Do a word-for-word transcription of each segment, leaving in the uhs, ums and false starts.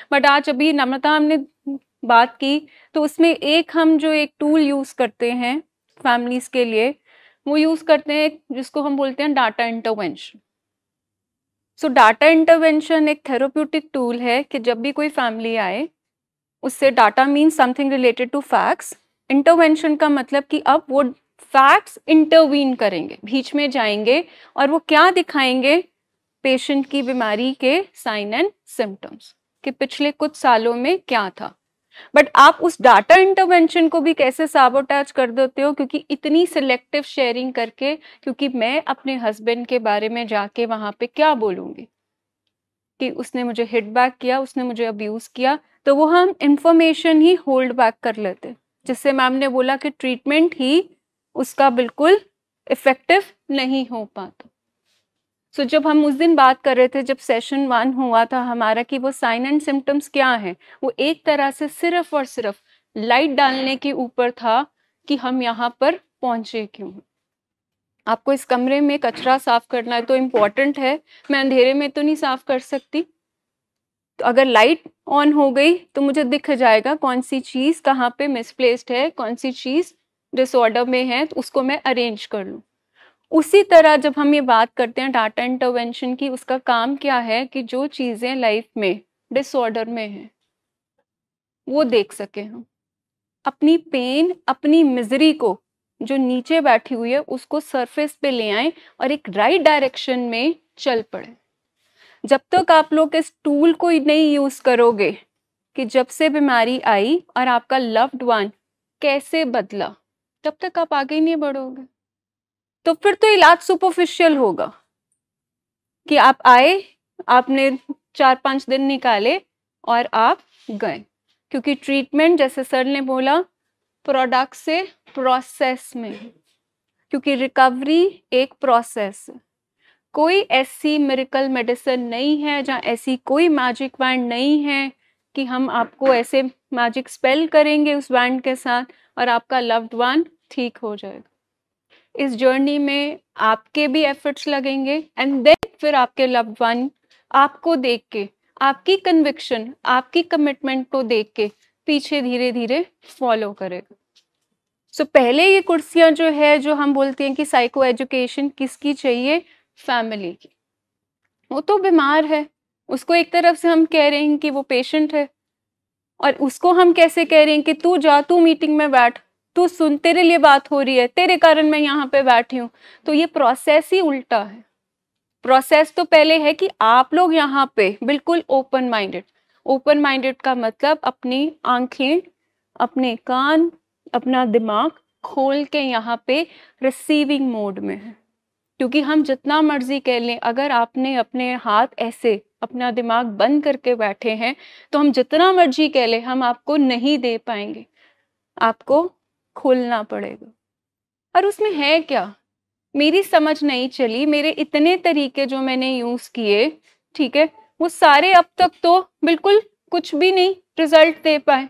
But आज अभी नम्रता हमने बात की तो उसमें एक हम जो एक टूल यूज़ करते हैं फैमिलीज़ के लिए, वो यूज़ करते हैं जिसको हम बोलते हैं data intervention. So data intervention एक थेरेप्यूटिक टूल है कि जब भी कोई फैमिली आए, उससे data means something related to facts, intervention का मतलब कि अब वो फैक्ट्स इंटरवीन करेंगे, बीच में जाएंगे और वो क्या दिखाएंगे, पेशेंट की बीमारी के साइन एंड सिम्टम्स कि पिछले कुछ सालों में क्या था। बट आप उस डाटा इंटरवेंशन को भी कैसे साबोटाज कर देते हो, क्योंकि इतनी सिलेक्टिव शेयरिंग करके, क्योंकि मैं अपने हस्बैंड के बारे में जाके वहां पे क्या बोलूंगी कि उसने मुझे हिट बैक किया, उसने मुझे अब्यूज किया, तो वो हम इंफॉर्मेशन ही होल्ड बैक कर लेते, जिससे मैम ने बोला कि ट्रीटमेंट ही उसका बिल्कुल इफेक्टिव नहीं हो पाता। सो so, जब हम उस दिन बात कर रहे थे, जब सेशन वन हुआ था हमारा, कि वो साइन एंड सिम्टम्स क्या है, वो एक तरह से सिर्फ और सिर्फ लाइट डालने के ऊपर था कि हम यहाँ पर पहुंचे क्यों। आपको इस कमरे में कचरा साफ करना है तो इम्पोर्टेंट है, मैं अंधेरे में तो नहीं साफ कर सकती, तो अगर लाइट ऑन हो गई तो मुझे दिख जाएगा कौन सी चीज़ कहाँ पे मिसप्लेस्ड है, कौन सी चीज़ डिसऑर्डर में है, तो उसको मैं अरेंज कर लूँ। उसी तरह जब हम ये बात करते हैं डाटा इंटरवेंशन की, उसका काम क्या है कि जो चीज़ें लाइफ में डिसऑर्डर में हैं वो देख सके हम, अपनी पेन, अपनी मिजरी को जो नीचे बैठी हुई है उसको सरफेस पे ले आए और एक राइट डायरेक्शन में चल पड़े। जब तक आप लोग इस टूल को नहीं यूज करोगे कि जब से बीमारी आई और आपका लव्ड वन कैसे बदला, तब तक आप आगे ही नहीं बढ़ोगे। तो फिर तो इलाज सुपरफिशियल होगा कि आप आए, आपने चार पांच दिन निकाले और आप गए, क्योंकि ट्रीटमेंट जैसे सर ने बोला प्रोडक्ट से प्रोसेस में, क्योंकि रिकवरी एक प्रोसेस है। कोई ऐसी मिरेकल मेडिसिन नहीं है, जहाँ ऐसी कोई मैजिक वैंड नहीं है कि हम आपको ऐसे मैजिक स्पेल करेंगे उस वैंड के साथ और आपका लव्ड वन ठीक हो जाएगा। इस जर्नी में आपके भी एफर्ट्स लगेंगे एंड देन फिर आपके लव्ड वन आपको देख के, आपकी कन्विक्शन, आपकी कमिटमेंट को देख के पीछे धीरे धीरे फॉलो करेगा। सो so, पहले ये कुर्सियां जो है, जो हम बोलते हैं कि साइको एजुकेशन किसकी चाहिए, फैमिली की। वो तो बीमार है, उसको एक तरफ से हम कह रहे हैं कि वो पेशेंट है, और उसको हम कैसे कह रहे हैं कि तू जा, तू मीटिंग में बैठ, तू सुन, तेरे लिए बात हो रही है, तेरे कारण मैं यहाँ पे बैठी हूँ। तो ये प्रोसेस ही उल्टा है। प्रोसेस तो पहले है कि आप लोग यहाँ पे बिल्कुल ओपन माइंडेड, ओपन माइंडेड का मतलब अपनी आंखें, अपने कान, अपना दिमाग खोल के यहाँ पे रिसीविंग मोड में है। क्योंकि हम जितना मर्जी कह लें, अगर आपने अपने हाथ ऐसे अपना दिमाग बंद करके बैठे हैं, तो हम जितना मर्जी कह लें हम आपको नहीं दे पाएंगे, आपको खोलना पड़ेगा। और उसमें है क्या, मेरी समझ नहीं चली, मेरे इतने तरीके जो मैंने यूज किए, ठीक है, वो सारे अब तक तो बिल्कुल कुछ भी नहीं रिजल्ट दे पाए।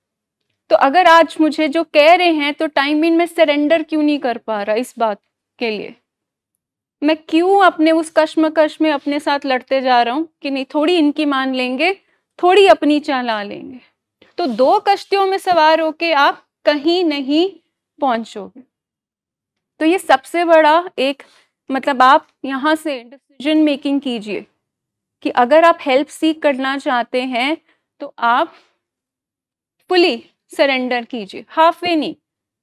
तो अगर आज मुझे जो कह रहे हैं, तो टाइम इन में सरेंडर क्यों नहीं कर पा रहा इस बात के लिए, मैं क्यों अपने उस कश्मकश में अपने साथ लड़ते जा रहा हूं कि नहीं थोड़ी इनकी मान लेंगे, थोड़ी अपनी चला लेंगे। तो दो कश्तियों में सवार होके आप कहीं नहीं पहुंचोगे। तो ये सबसे बड़ा एक मतलब, आप यहाँ से डिसीजन मेकिंग कीजिए कि अगर आप हेल्प सीख करना चाहते हैं तो आप फुली सरेंडर कीजिए, हाफ वे नहीं।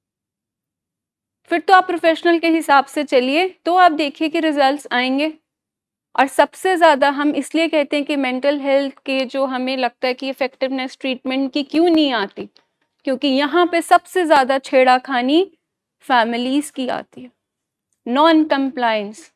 फिर तो आप प्रोफेशनल के हिसाब से चलिए, तो आप देखिए कि रिजल्ट्स आएंगे। और सबसे ज़्यादा हम इसलिए कहते हैं कि मेंटल हेल्थ के जो हमें लगता है कि इफेक्टिवनेस ट्रीटमेंट की क्यों नहीं आती, क्योंकि यहाँ पे सबसे ज़्यादा छेड़ाखानी फैमिलीज की आती है। नॉन कंप्लायंस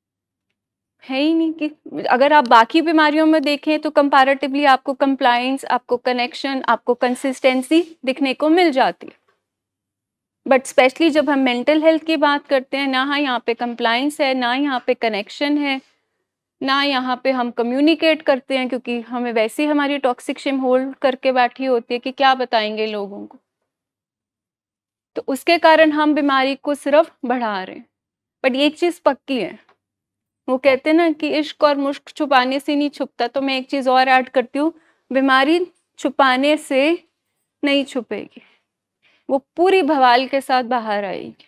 है ही नहीं। कि अगर आप बाकी बीमारियों में देखें तो कंपैरेटिवली आपको कंप्लायंस, आपको कनेक्शन, आपको कंसिस्टेंसी दिखने को मिल जाती है। बट स्पेशली जब हम मेंटल हेल्थ की बात करते हैं, ना यहाँ पे कंप्लायंस है, ना यहाँ पे कनेक्शन है, ना यहाँ पे हम कम्युनिकेट करते हैं, क्योंकि हमें वैसे ही हमारी टॉक्सिक शिम होल्ड करके बैठी होती है कि क्या बताएंगे लोगों को। तो उसके कारण हम बीमारी को सिर्फ बढ़ा रहे हैं। बट एक चीज़ पक्की है, वो कहते हैं ना कि इश्क और मुश्क छुपाने से नहीं छुपता। तो मैं एक चीज़ और ऐड करती हूँ, बीमारी छुपाने से नहीं छुपेगी, वो पूरी भवाल के साथ बाहर आएगी।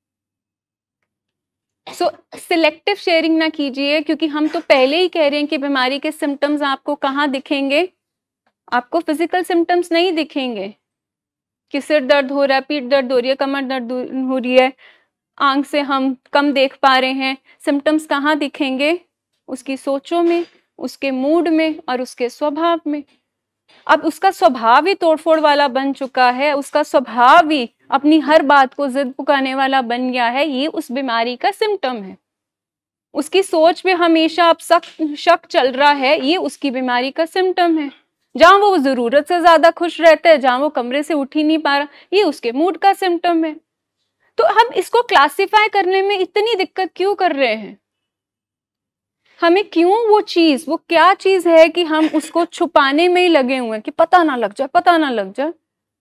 सो सिलेक्टिव शेयरिंग ना कीजिए, क्योंकि हम तो पहले ही कह रहे हैं कि बीमारी के सिम्टम्स आपको कहाँ दिखेंगे, आपको फिजिकल सिम्टम्स नहीं दिखेंगे कि सिर दर्द हो रहा है, पीठ दर्द हो रही है, कमर दर्द हो रही है, आंख से हम कम देख पा रहे हैं। सिम्टम्स कहाँ दिखेंगे? उसकी सोचों में, उसके मूड में और उसके स्वभाव में। अब उसका स्वभाव ही तोड़फोड़ वाला बन चुका है, उसका स्वभाव ही अपनी हर बात को जिद पुकाने वाला बन गया है, ये उस बीमारी का सिम्टम है। उसकी सोच में हमेशा अब शक शक चल रहा है, ये उसकी बीमारी का सिम्टम है। जहां वो जरूरत से ज्यादा खुश रहता है, जहां वो कमरे से उठ ही नहीं पा रहा, ये उसके मूड का सिम्टम है। तो हम इसको क्लासिफाई करने में इतनी दिक्कत क्यों कर रहे हैं? हमें क्यों वो चीज, वो क्या चीज है कि हम उसको छुपाने में ही लगे हुए हैं कि पता ना लग जाए, पता ना लग जाए।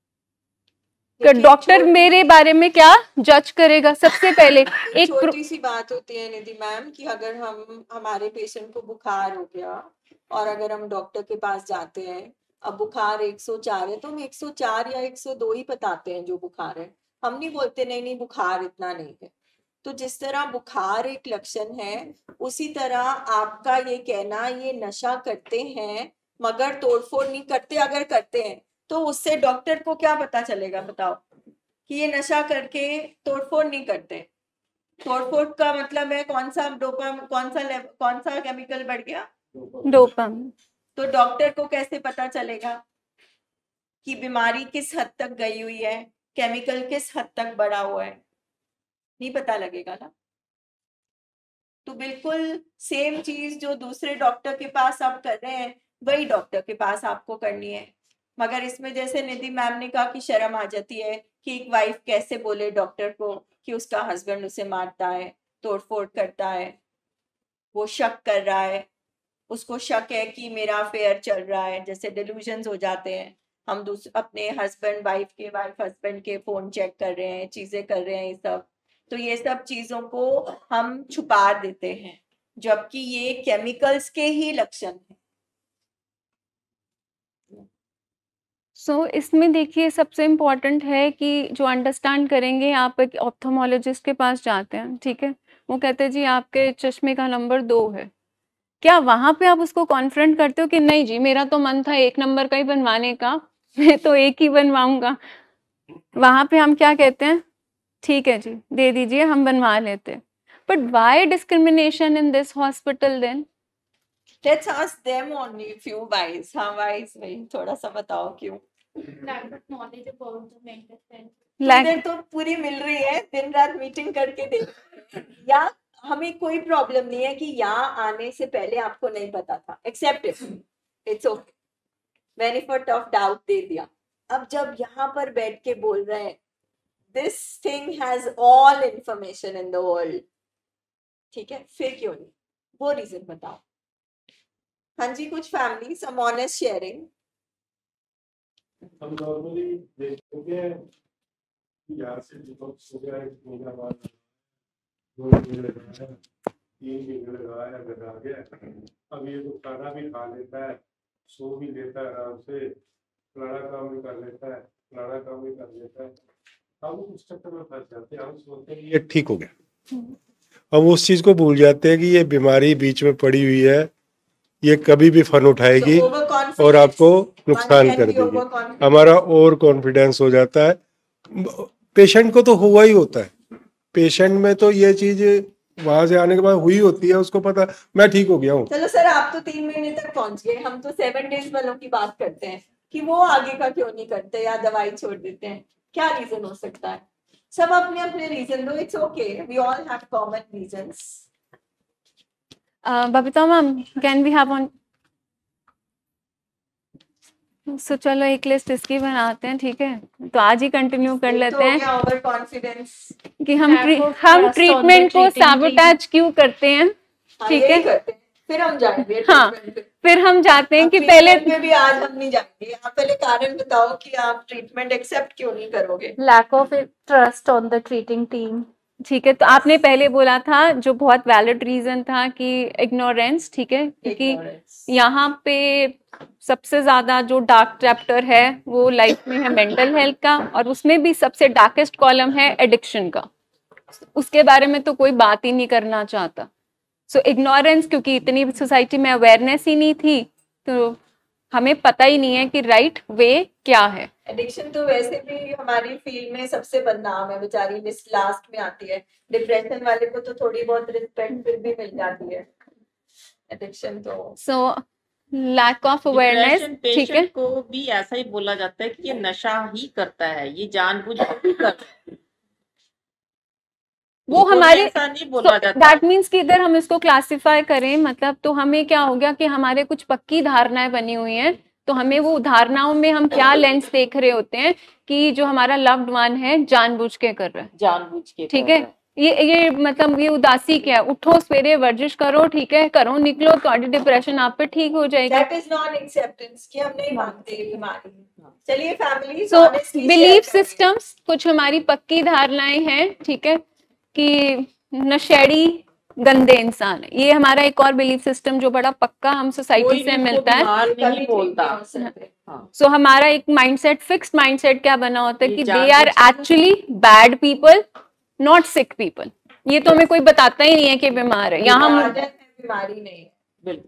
डॉक्टर मेरे बारे में क्या जज करेगा? सबसे पहले एक छोटी सी बात होती है निधि मैम कि अगर हम हमारे पेशेंट को बुखार हो गया और अगर हम डॉक्टर के पास जाते हैं, अब बुखार एक सौ चार है तो हम एक सौ चार या एक सौ दो ही बताते हैं जो बुखार है, हम नहीं बोलते नहीं नहीं बुखार इतना नहीं है। तो जिस तरह बुखार एक लक्षण है, उसी तरह आपका ये कहना ये नशा करते हैं मगर तोड़फोड़ नहीं करते, अगर करते हैं तो उससे डॉक्टर को क्या पता चलेगा बताओ कि ये नशा करके तोड़फोड़ नहीं करते। तोड़फोड़ का मतलब है कौन सा डोपाम, कौन सा कौन सा केमिकल बढ़ गया? डोपाम। तो डॉक्टर को कैसे पता चलेगा कि बीमारी किस हद तक गई हुई है, केमिकल किस हद तक बढ़ा हुआ है? नहीं पता लगेगा ना। तो बिल्कुल सेम चीज जो दूसरे डॉक्टर के पास आप कर रहे हैं, वही डॉक्टर के पास आपको करनी है। मगर इसमें जैसे निधि मैम ने कहा कि शर्म आ जाती है कि एक वाइफ कैसे बोले डॉक्टर को कि उसका हस्बैंड उसे मारता है, तोड़फोड़ करता है, वो शक कर रहा है, उसको शक है कि मेरा अफेयर चल रहा है। जैसे डिल्यूजन्स हो जाते हैं, हम अपने हस्बैंड वाइफ के वाइफ हस्बैंड के फोन चेक कर रहे हैं, चीजें कर रहे हैं, ये सब। तो ये सब चीजों को हम छुपा देते हैं, जबकि ये केमिकल्स के ही लक्षण हैं। सो so, इसमें देखिए सबसे इम्पोर्टेंट है कि जो अंडरस्टैंड करेंगे, आप एक ऑप्थोमोलॉजिस्ट के पास जाते हैं, ठीक है, वो कहते हैं जी आपके चश्मे का नंबर दो है। क्या वहां पे आप उसको कॉन्फ्रंट करते हो कि नहीं जी मेरा तो मन था एक नंबर का ही बनवाने का, मैं तो एक ही बनवाऊंगा? वहां पे हम क्या कहते हैं? ठीक है जी दे दीजिए, हम बनवा लेते हैं। But why discrimination in this hospital then? Let's ask them only few whys. हाँ whys में थोड़ा सा बताओ क्यों? Lack of knowledge about the mental health. इधर तो पूरी मिल रही है, दिन रात मीटिंग करके देख, या हमें कोई प्रॉब्लम नहीं है कि यहाँ आने से पहले आपको नहीं पता था, except it, it's okay, benefit of doubt दे दिया। अब जब यहाँ पर बैठ के बोल रहे हैं this thing has all information in the world, ठीक है, फिर क्यों नहीं? वो रीजन बताओ। हाँ जी, कुछ फैमिली सम ऑनेस्ट शेयरिंग। हम नॉर्मली देखते हैं यहाँ से डिटॉक्स हो गया, एक महीना बाद दो महीने लगाया, तीन महीने लगाया, घर आ गया। अब ये तो खाना भी खा लेता है, सो भी लेता है आराम से, फलाना काम भी कर लेता है, फलाना काम भी कर लेता है। हम उस चक्कर में फंस जाते हैं, हम सोचते हैं ये ठीक हो गया, हम उस चीज को भूल जाते हैं कि ये बीमारी बीच में पड़ी हुई है, ये कभी भी फन उठाएगी so, और आपको नुकसान कर देगी। हमारा ओवर कॉन्फिडेंस हो जाता है। पेशेंट को तो हुआ ही होता है, पेशेंट में तो ये चीज वहां से आने के बाद हुई होती है, उसको पता मैं ठीक हो गया हूँ। चलो सर, आप तो तीन महीने तक पहुंच गए, हम तो सेवन डेज वालों की बात करते हैं कि वो आगे का क्यों नहीं करते या दवाई छोड़ देते हैं, क्या रीजन हो सकता है? सब अपने अपने रीजन दो, it's okay, we all have common reasons. Babita ma'am, can we have on? So चलो एक लिस्ट इसकी बनाते हैं, ठीक है, तो आज ही कंटिन्यू कर लेते हैं। ओवर कॉन्फिडेंस कि हम हम ट्रीटमेंट को सैबोटेज क्यों करते हैं, ठीक है, फिर हम जाएंगे। हाँ, फिर हम जाते हैं कि पहले में भी आज हम नहीं जाएंगे। आप पहले कारण बताओ कि आप ट्रीटमेंट एक्सेप्ट क्यों नहीं करोगे? Lack of trust on the treating team. ठीक है, तो आपने पहले बोला था जो बहुत वैलिड रीजन था कि इग्नोरेंस, ठीक है, क्योंकि यहाँ पे सबसे ज्यादा जो डार्क चैप्टर है वो लाइफ में है मेंटल हेल्थ का, और उसमें भी सबसे डार्केस्ट कॉलम है एडिक्शन का। उसके बारे में तो कोई बात ही नहीं करना चाहता। सो so, इग्नोरेंस, क्योंकि इतनी सोसाइटी में अवेयरनेस ही नहीं थी, तो हमें पता ही नहीं है कि राइट वे क्या है। एडिक्शन तो वैसे भी हमारी फील्ड में सबसे बदनाम है, बेचारी लिस्ट लास्ट में आती है। डिप्रेशन वाले को तो थोड़ी बहुत रिस्पेक्ट फिर भी मिल जाती है, एडिक्शन तो सो लैक ऑफ अवेयरनेस। ठीक है, को भी ऐसा ही बोला जाता है कि ये नशा ही करता है, ये जानबूझ के ही करता है, वो हमारे ऐसा नहीं बोला जाता। दैट मीन्स कि इधर हम इसको क्लासिफाई करें, मतलब तो हमें क्या हो गया कि हमारे कुछ पक्की धारणाएं बनी हुई हैं, तो हमें वो धारणाओं में हम क्या लेंस देख रहे होते हैं कि जो हमारा लव्ड वन है जानबूझ के कर रहा है, जानबूझ के। ठीक है, ये ये मतलब ये उदासी क्या है? उठो सवेरे वर्जिश करो, ठीक है, करो निकलो, तो डिप्रेशन आप पे ठीक हो जाएगा। दैट इज नॉन एक्सेप्टेंस कि हम नहीं मानते बीमारी। चलिए फैमिली सो बिलीफ सिस्टम्स, कुछ हमारी पक्की धारणाएं हैं, ठीक है, कि नशेड़ी गंदे इंसान है। ये हमारा एक और बिलीफ सिस्टम जो बड़ा पक्का हम सोसाइटी से मिलता है। नहीं बोलता। सो so, हमारा एक माइंडसेट, फिक्स्ड माइंडसेट क्या बना होता है कि they are actually bad people, not sick people. ये तो हमें कोई बताता ही नहीं है कि बीमार है, यहाँ हम बीमारी नहीं है।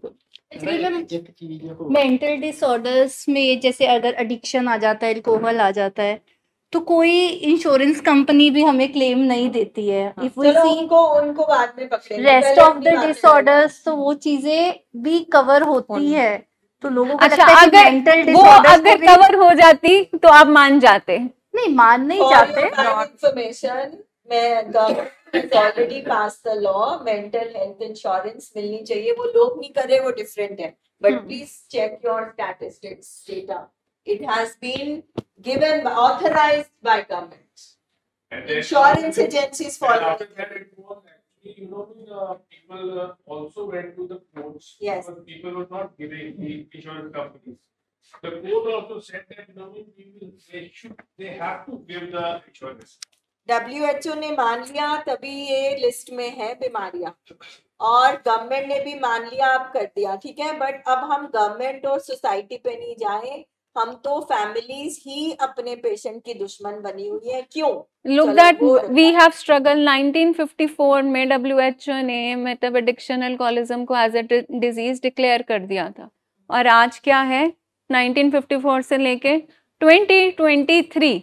बिल्कुल। मेंटल डिसऑर्डर्स में जैसे अगर एडिक्शन आ जाता है, अल्कोहल आ जाता है, तो कोई इंश्योरेंस कंपनी भी हमें क्लेम नहीं देती है। इफ वी सी उनको उनको बाद में पकड़ेंगे, रेस्ट ऑफ द डिसऑर्डर्स, तो वो चीजें भी कवर होती है। तो लोगों को अच्छा, लगता है कि अगर मेंटल वो डिसऑर्डर्स अगर कवर हो जाती तो आप मान जाते? नहीं, मान नहीं जाते। इंफॉर्मेशन में government already pass the law, mental health insurance मिलनी चाहिए। वो लोग नहीं कर रहे, वो डिफरेंट है, but please check your statistics data. It has been given, authorized by government. Insurance agencies follow. After that, it was actually, you know, uh, people uh, also went to the courts. Yes. Because people were not giving the insurance companies. The court also said that, you know, people, they should, they have to give the insurance. W H O ने मान लिया, तभी ये list में है बीमारियां, और government ने भी मान लिया, अब कर दिया, ठीक है। बट अब हम गवर्नमेंट और सोसाइटी पे नहीं जाए, हम तो फैमिलीज ही अपने पेशेंट की दुश्मन बनी हुई है। क्यों? Look that we have struggle. Nineteen fifty four में डब्ल्यू एच ओ ने मतलब एडिक्शन अल्कोहलिज्म को एज ए डिजीज डिक्लेयर कर दिया था, और आज क्या है, नाइनटीन फिफ्टी फोर से लेके twenty twenty three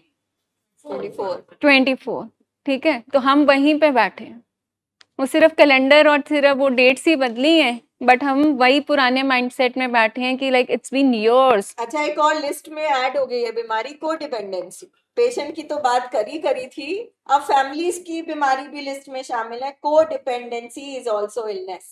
twenty four, ठीक है, तो हम वहीं पे बैठे हैं। वो सिर्फ कैलेंडर और सिर्फ वो डेट्स ही बदली हैं, बट हम वही पुराने माइंडसेट में बैठे हैं कि लाइक इट्स बीन इयर्स। अच्छा, एक और लिस्ट में ऐड हो गई है बीमारी, को डिपेंडेंसी। पेशेंट की तो बात करी करी थी, अब फैमिलीज की बीमारी भी लिस्ट में शामिल है। को dependency is also illness.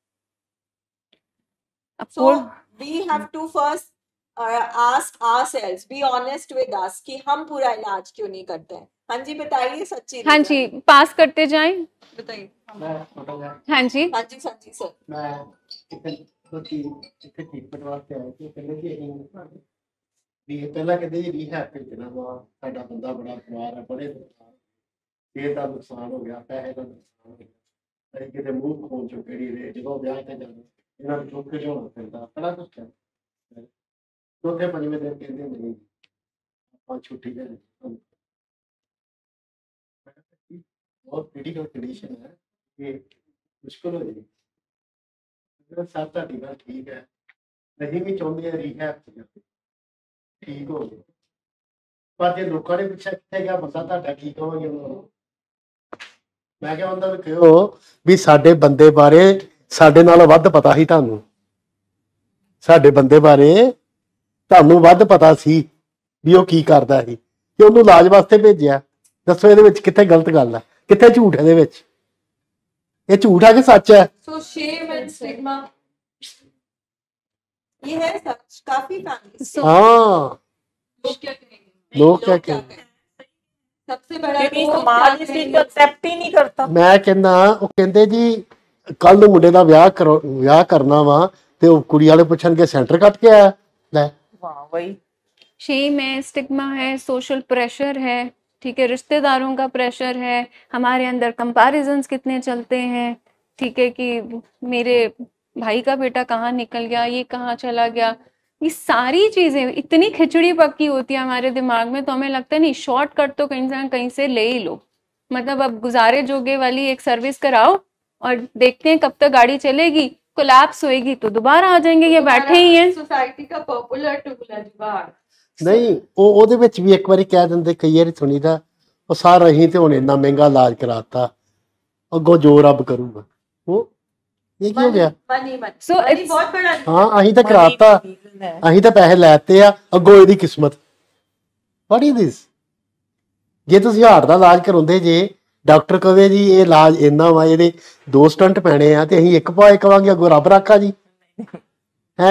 So we have to first ask ourselves, be honest with us कि हम पूरा इलाज क्यों नहीं करते हैं। हाँ जी बताइए सच्ची। हाँ जी, पास करते जाएं, बताइए। हाँ जी हाँ जी हाँ जी सर। मैं ਇੱਕ ਛੋਟੀ ਇੱਕ ਟ੍ਰੀਟਮੈਂਟ ਵਾਸਤੇ ਆਇਆ ਸੀ। ਕਹਿੰਦੇ ਕਿ ਅਸੀਂ ਵੀ ਪਹਿਲਾਂ ਕਹਿੰਦੇ ਜੀ ਰੀਹੈਬ ਭੇਜਣਾ ਵਾ, ਸਾਡਾ ਬੰਦਾ ਬੜਾ ਬਿਮਾਰ ਹੈ, ਬੜੇ ਨੁਕਸਾਨ, ਸਿਹਤ ਦਾ ਨੁਕਸਾਨ ਹੋ ਗਿਆ, ਪੈਸੇ ਦਾ ਨੁਕਸਾਨ ਹੋ ਗਿਆ, ਅਸੀਂ ਕਿਤੇ ਮੂੰਹ ਖੋਲ ਚੁੱਕੇ ਨੇ, ਜਦੋਂ ਵਿਆਹ ਤੇ ਜਾਣਾ ਇਹਨਾਂ ਨੂੰ ਚੁੱਕ ਕੇ ਲਿਆਉਣਾ ਪੈਂਦਾ, ਬੜਾ ਕੁਛ ਹੈ। ਚੌਥੇ ਪੰਜਵੇਂ ਦਿਨ ਕਹਿੰਦੇ ਨਹੀਂ ਆਪਾਂ ਛੁੱਟੀ ਲੈ ਲਈ। ਬਹੁਤ ਕ੍ਰਿਟੀਕਲ ਕੰਡੀਸ਼ਨ ਹੈ, ਇਹ ਮੁਸ਼ਕਿਲ ਹੋ ਜਾਏਗੀ। ਸਭ ਤੁਹਾਡੀ ਗੱਲ ਠੀਕ ਹੈ, ਅਸੀਂ ਵੀ ਚਾਹੁੰਦੇ ਹਾਂ ਰੀਹੈਬ ਚ ਜਾਵੇ, ਠੀਕ ਹੋ ਜਾਵੇ, ਪਰ ਜੇ ਲੋਕਾਂ ਨੇ ਪੁੱਛਿਆ ਕਿੱਥੇ ਗਿਆ ਬੰਦਾ ਤੁਹਾਡਾ, ਕੀ ਕਹੋਗੇ ਉਹਨਾਂ ਨੂੰ? ਮੈਂ ਕਿਹਾ ਉਹਨਾਂ ਨੂੰ ਕਹੋ ਵੀ ਸਾਡੇ ਬੰਦੇ ਬਾਰੇ ਸਾਡੇ ਨਾਲੋਂ ਵੱਧ ਪਤਾ ਸੀ ਤੁਹਾਨੂੰ, ਸਾਡੇ ਬੰਦੇ ਬਾਰੇ ਤੁਹਾਨੂੰ ਵੱਧ ਪਤਾ ਸੀ ਵੀ ਉਹ ਕੀ ਕਰਦਾ ਸੀ, ਤੇ ਉਹਨੂੰ ਇਲਾਜ ਵਾਸਤੇ ਭੇਜਿਆ। ਦੱਸੋ ਇਹਦੇ ਵਿੱਚ ਕਿੱਥੇ ਗਲਤ ਗੱਲ ਹੈ, ਕਿੱਥੇ ਝੂਠ ਇਹਦੇ ਵਿੱਚ? ये झूठ है कि सच है? So shame and stigma, ये है सच। काफी फैमिली So- हाँ, लोग क्या कहेंगे, लोग क्या कहेंगे? सबसे बड़ा क्योंकि लोग समाज क्या इस चीज कहेंगे? को एक्सेप्ट ही नहीं करता। ਮੈਂ ਕਹਿੰਦਾ, ਉਹ ਕਹਿੰਦੇ ਜੀ ਕੱਲ ਨੂੰ ਮੁੰਡੇ ਦਾ ਵਿਆਹ ਕਰੋ, ਵਿਆਹ ਕਰਨਾ ਵਾ, ਤੇ ਉਹ ਕੁੜੀ ਵਾਲੇ ਪੁੱਛਣਗੇ ਸੈਂਟਰ ਕੱਟ ਕੇ ਆਇਆ ਲੈ। वाह वही शेम है, स्टिग्मा है, सोशल प्रेशर है, ठीक है, रिश्तेदारों का प्रेशर है, हमारे अंदर कंपैरिजन्स कितने चलते हैं, ठीक है, कि मेरे भाई का बेटा कहाँ निकल गया, ये कहाँ चला गया, ये सारी चीजें इतनी खिचड़ी पक्की होती है हमारे दिमाग में, तो हमें लगता है नहीं शॉर्टकट तो कहीं से कहीं से ले ही लो। मतलब अब गुजारे जोगे वाली एक सर्विस कराओ और देखते हैं कब तक गाड़ी चलेगी, कोलैप्स होएगी तो दोबारा आ जाएंगे, ये बैठे ही हैं। सोसाइटी का पॉपुलर टूल है जुगाड़। ਨਹੀਂ ਉਹ ਉਹਦੇ ਵਿੱਚ ਵੀ ਇੱਕ ਵਾਰੀ ਕਹਿ ਦਿੰਦੇ, ਕਈ ਵਾਰੀ ਸੁਣੀਦਾ ਉਹ ਸਾਰਾ ਅਸੀਂ ਤੇ ਹੁਣ ਇੰਨਾ ਮਹਿੰਗਾ ਇਲਾਜ ਕਰਾਤਾ, ਅੱਗੋਂ ਜੋ ਰੱਬ ਕਰੂਗਾ। ਉਹ ਇਹ ਕੀ ਹੋ ਗਿਆ? Money money So money it's- बहुत बड़ा ਹਾਂ ਅਸੀਂ ਤਾਂ ਕਰਾਤਾ, ਅਸੀਂ ਤਾਂ ਪੈਸੇ ਲੈਤੇ ਆ, ਅੱਗੋਂ ਇਹਦੀ ਕਿਸਮਤ। What is this? ਜੇ ਤੁਸੀਂ ਹਾਰਟ ਦਾ ਇਲਾਜ ਕਰਾਉਂਦੇ ਜੇ, ਡਾਕਟਰ ਕਵੇ ਜੀ ਇਹ ਇਲਾਜ ਇੰਨਾ ਵਾ, ਇਹਦੇ ਦੋ ਸਟੰਟ ਪੈਣੇ ਆ, ਤੇ ਅਸੀਂ ਇੱਕ ਪਾਏ ਕਵਾਂਗੇ ਅੱਗੋਂ ਰੱਬ ਰਾਖਾ ਜੀ ਹੈ,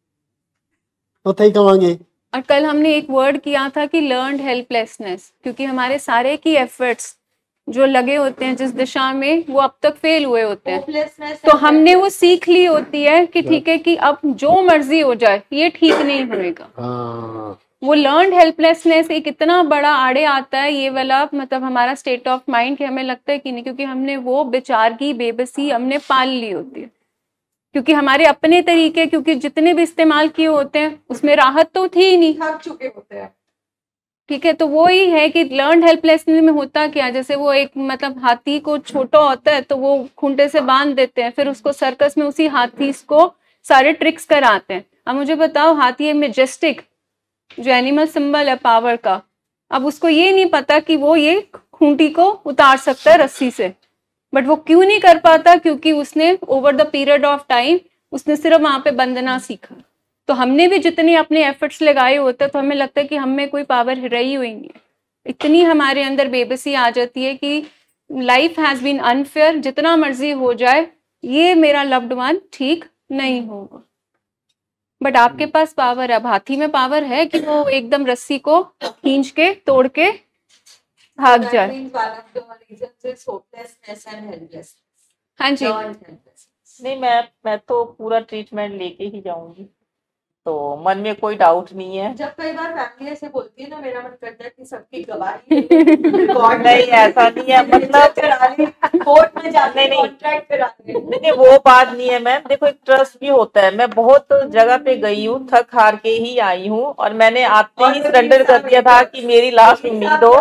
ਉੱਥੇ ਹੀ ਕਵਾਂਗੇ। और कल हमने एक वर्ड किया था कि लर्नड हेल्पलेसनेस, क्योंकि हमारे सारे की एफर्ट्स जो लगे होते हैं जिस दिशा में, वो अब तक फेल हुए होते हैं। होपलेसनेस तो हमने वो सीख ली होती है कि ठीक है कि अब जो मर्जी हो जाए ये ठीक नहीं होएगा। ਹਾਂ वो लर्नड हेल्पलेसनेस एक इतना बड़ा आड़े आता है ये वाला, मतलब हमारा स्टेट ऑफ माइंड, कि हमें लगता है कि नहीं, क्योंकि हमने वो बेचारगी बेबसी हमने पाल ली होती है, क्योंकि हमारे अपने तरीके, क्योंकि जितने भी इस्तेमाल किए होते हैं उसमें राहत तो थी ही नहीं। थक चुके होते हैं। ठीक है, तो वो ही है कि लर्न हेल्पलेसनेस में होता क्या, जैसे वो एक मतलब हाथी को छोटा होता है तो वो खूंटे से बांध देते हैं, फिर उसको सर्कस में उसी हाथी को सारे ट्रिक्स कराते हैं। अब मुझे बताओ, हाथी है मेजेस्टिक, जो एनिमल सिंबल है पावर का, अब उसको ये नहीं पता कि वो ये खूंटी को उतार सकता है रस्सी से, बट वो क्यों नहीं कर पाता? क्योंकि उसने over the period of time उसने सिर्फ वहां पे बंधना सीखा। तो हमने भी जितने अपने एफर्ट्स लगाए होते हैं तो हमें लगता है कि हम में कोई पावर रही हुई नहीं है। इतनी हमारे अंदर बेबसी आ जाती है कि लाइफ हैज बीन अनफेयर, जितना मर्जी हो जाए ये मेरा लव्ड वन ठीक नहीं होगा। बट आपके पास पावर है, अब हाथी में पावर है कि वो एकदम रस्सी को खींच के तोड़ के भाग That जाए। means one of the reasons is hopelessness and helplessness. हाँ जी, Learned helplessness. नहीं, मैं मैं तो पूरा ट्रीटमेंट लेके ही जाऊंगी, तो मन में कोई डाउट नहीं है। जब कई बार फैमिली ऐसे बोलती है ना, मेरा मन करता है कि सबकी गवाही रिकॉर्ड नहीं, ऐसा नहीं है, मतलब करा ले, कोर्ट में जाके नहीं, नहीं। कॉन्ट्रैक्ट करा ले। नहीं नहीं, वो बात नहीं है मैम। देखो, एक ट्रस्ट भी होता है। मैं बहुत जगह पे गई हूँ, थक हार के ही आई हूँ, और मैंने आते ही सरेंडर कर दिया था कि मेरी लास्ट उम्मीद हो।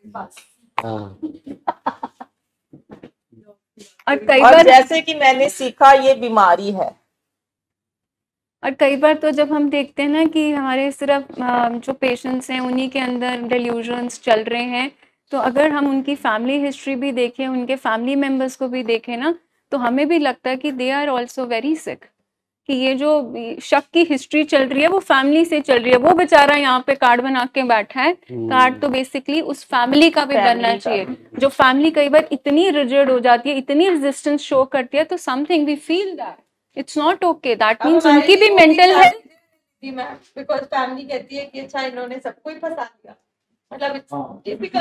ਹਾਂ और कई और बार जैसे कि मैंने सीखा, ये बीमारी है। और कई बार तो जब हम देखते हैं ना कि हमारे सिर्फ अ, जो पेशेंट्स हैं उन्हीं के अंदर डेल्यूजन्स चल रहे हैं, तो अगर हम उनकी फैमिली हिस्ट्री भी देखें, उनके फैमिली मेंबर्स को भी देखें ना, तो हमें भी लगता है कि they are also very sick, कि ये जो शक की हिस्ट्री चल रही है वो फैमिली से चल रही है। वो बेचारा यहाँ पे कार्ड बना के बैठा है, कार्ड तो बेसिकली उस फैमिली का भी फैमिली बनना का। चाहिए। जो फैमिली कई बार इतनी रिजिड हो जाती है, इतनी रेजिस्टेंस शो करती है, तो something we feel that it's not okay, that means उनकी भी मेंटल हेल्थ। बिकॉज फैमिली कहती है कि अच्छा इन्होंने सबको ही फंसा दिया, मतलब इट्स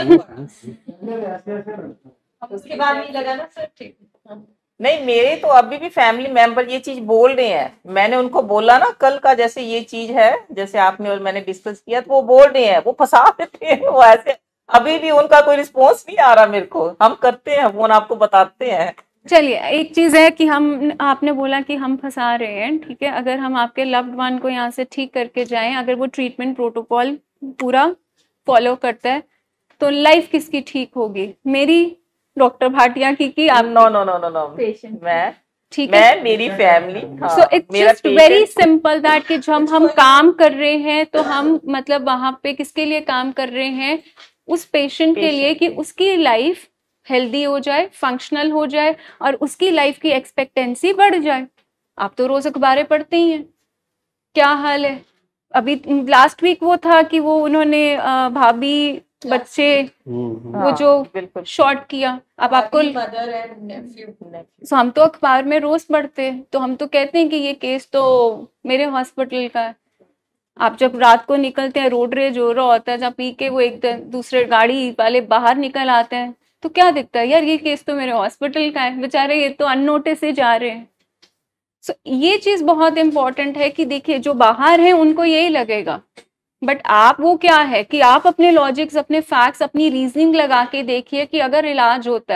डिफिकल्ट। उसके बाद नहीं लगा ना सर ठीक। नहीं, मेरे तो अभी भी फैमिली मेंबर ये चीज बोल रहे हैं। मैंने उनको बोला ना कल का, जैसे ये चीज है, जैसे आपने और मैंने डिस्कस किया, तो वो बोल रहे हैं, वो फंसा देते हैं वो ऐसे। अभी भी उनका कोई रिस्पॉन्स नहीं आ रहा मेरे को। हम करते हैं फोन, आपको बताते हैं। चलिए, एक चीज है कि हम, आपने बोला कि हम फंसा रहे हैं, ठीक है, अगर हम आपके लव्ड वन को यहाँ से ठीक करके जाएं, अगर वो ट्रीटमेंट प्रोटोकॉल पूरा फॉलो करता है, तो लाइफ किसकी ठीक होगी? मेरी, डॉक्टर भाटिया की, कि आप? No no no no no, patient मैं ठीक है, मैं मेरी फैमिली। So it's just very simple that कि जब हम काम कर रहे हैं तो हम मतलब वहां पे किसके लिए काम कर रहे हैं? उस पेशेंट के लिए, कि उसकी लाइफ हेल्दी हो जाए, फंक्शनल हो जाए, और उसकी लाइफ की एक्सपेक्टेंसी बढ़ जाए। आप तो रोज अखबारें पढ़ते ही हैं, क्या हाल है। अभी लास्ट वीक वो था कि वो उन्होंने अ, भाभी बच्चे वो जो बिल्कुल शॉर्ट किया। अब आपको, मदर एंड नेफ्यू। so, हम तो अखबार में रोज पढ़ते हैं, तो हम तो कहते हैं कि ये केस तो मेरे हॉस्पिटल का है। आप जब रात को निकलते हैं, रोड रेज हो रहा होता है, जब पी के वो एक दूसरे गाड़ी वाले बाहर निकल आते हैं, तो क्या दिखता है? यार ये केस तो मेरे हॉस्पिटल का है, बेचारे ये तो अननोटिस ही जा रहे हैं। सो so, ये चीज बहुत इंपॉर्टेंट है कि देखिए, जो बाहर है उनको यही लगेगा, बट आप वो क्या है कि आप अपने लॉजिक्स, अपने फैक्ट्स, अपनी रीजनिंग लगा के देखिए कि अगर इलाज होता है,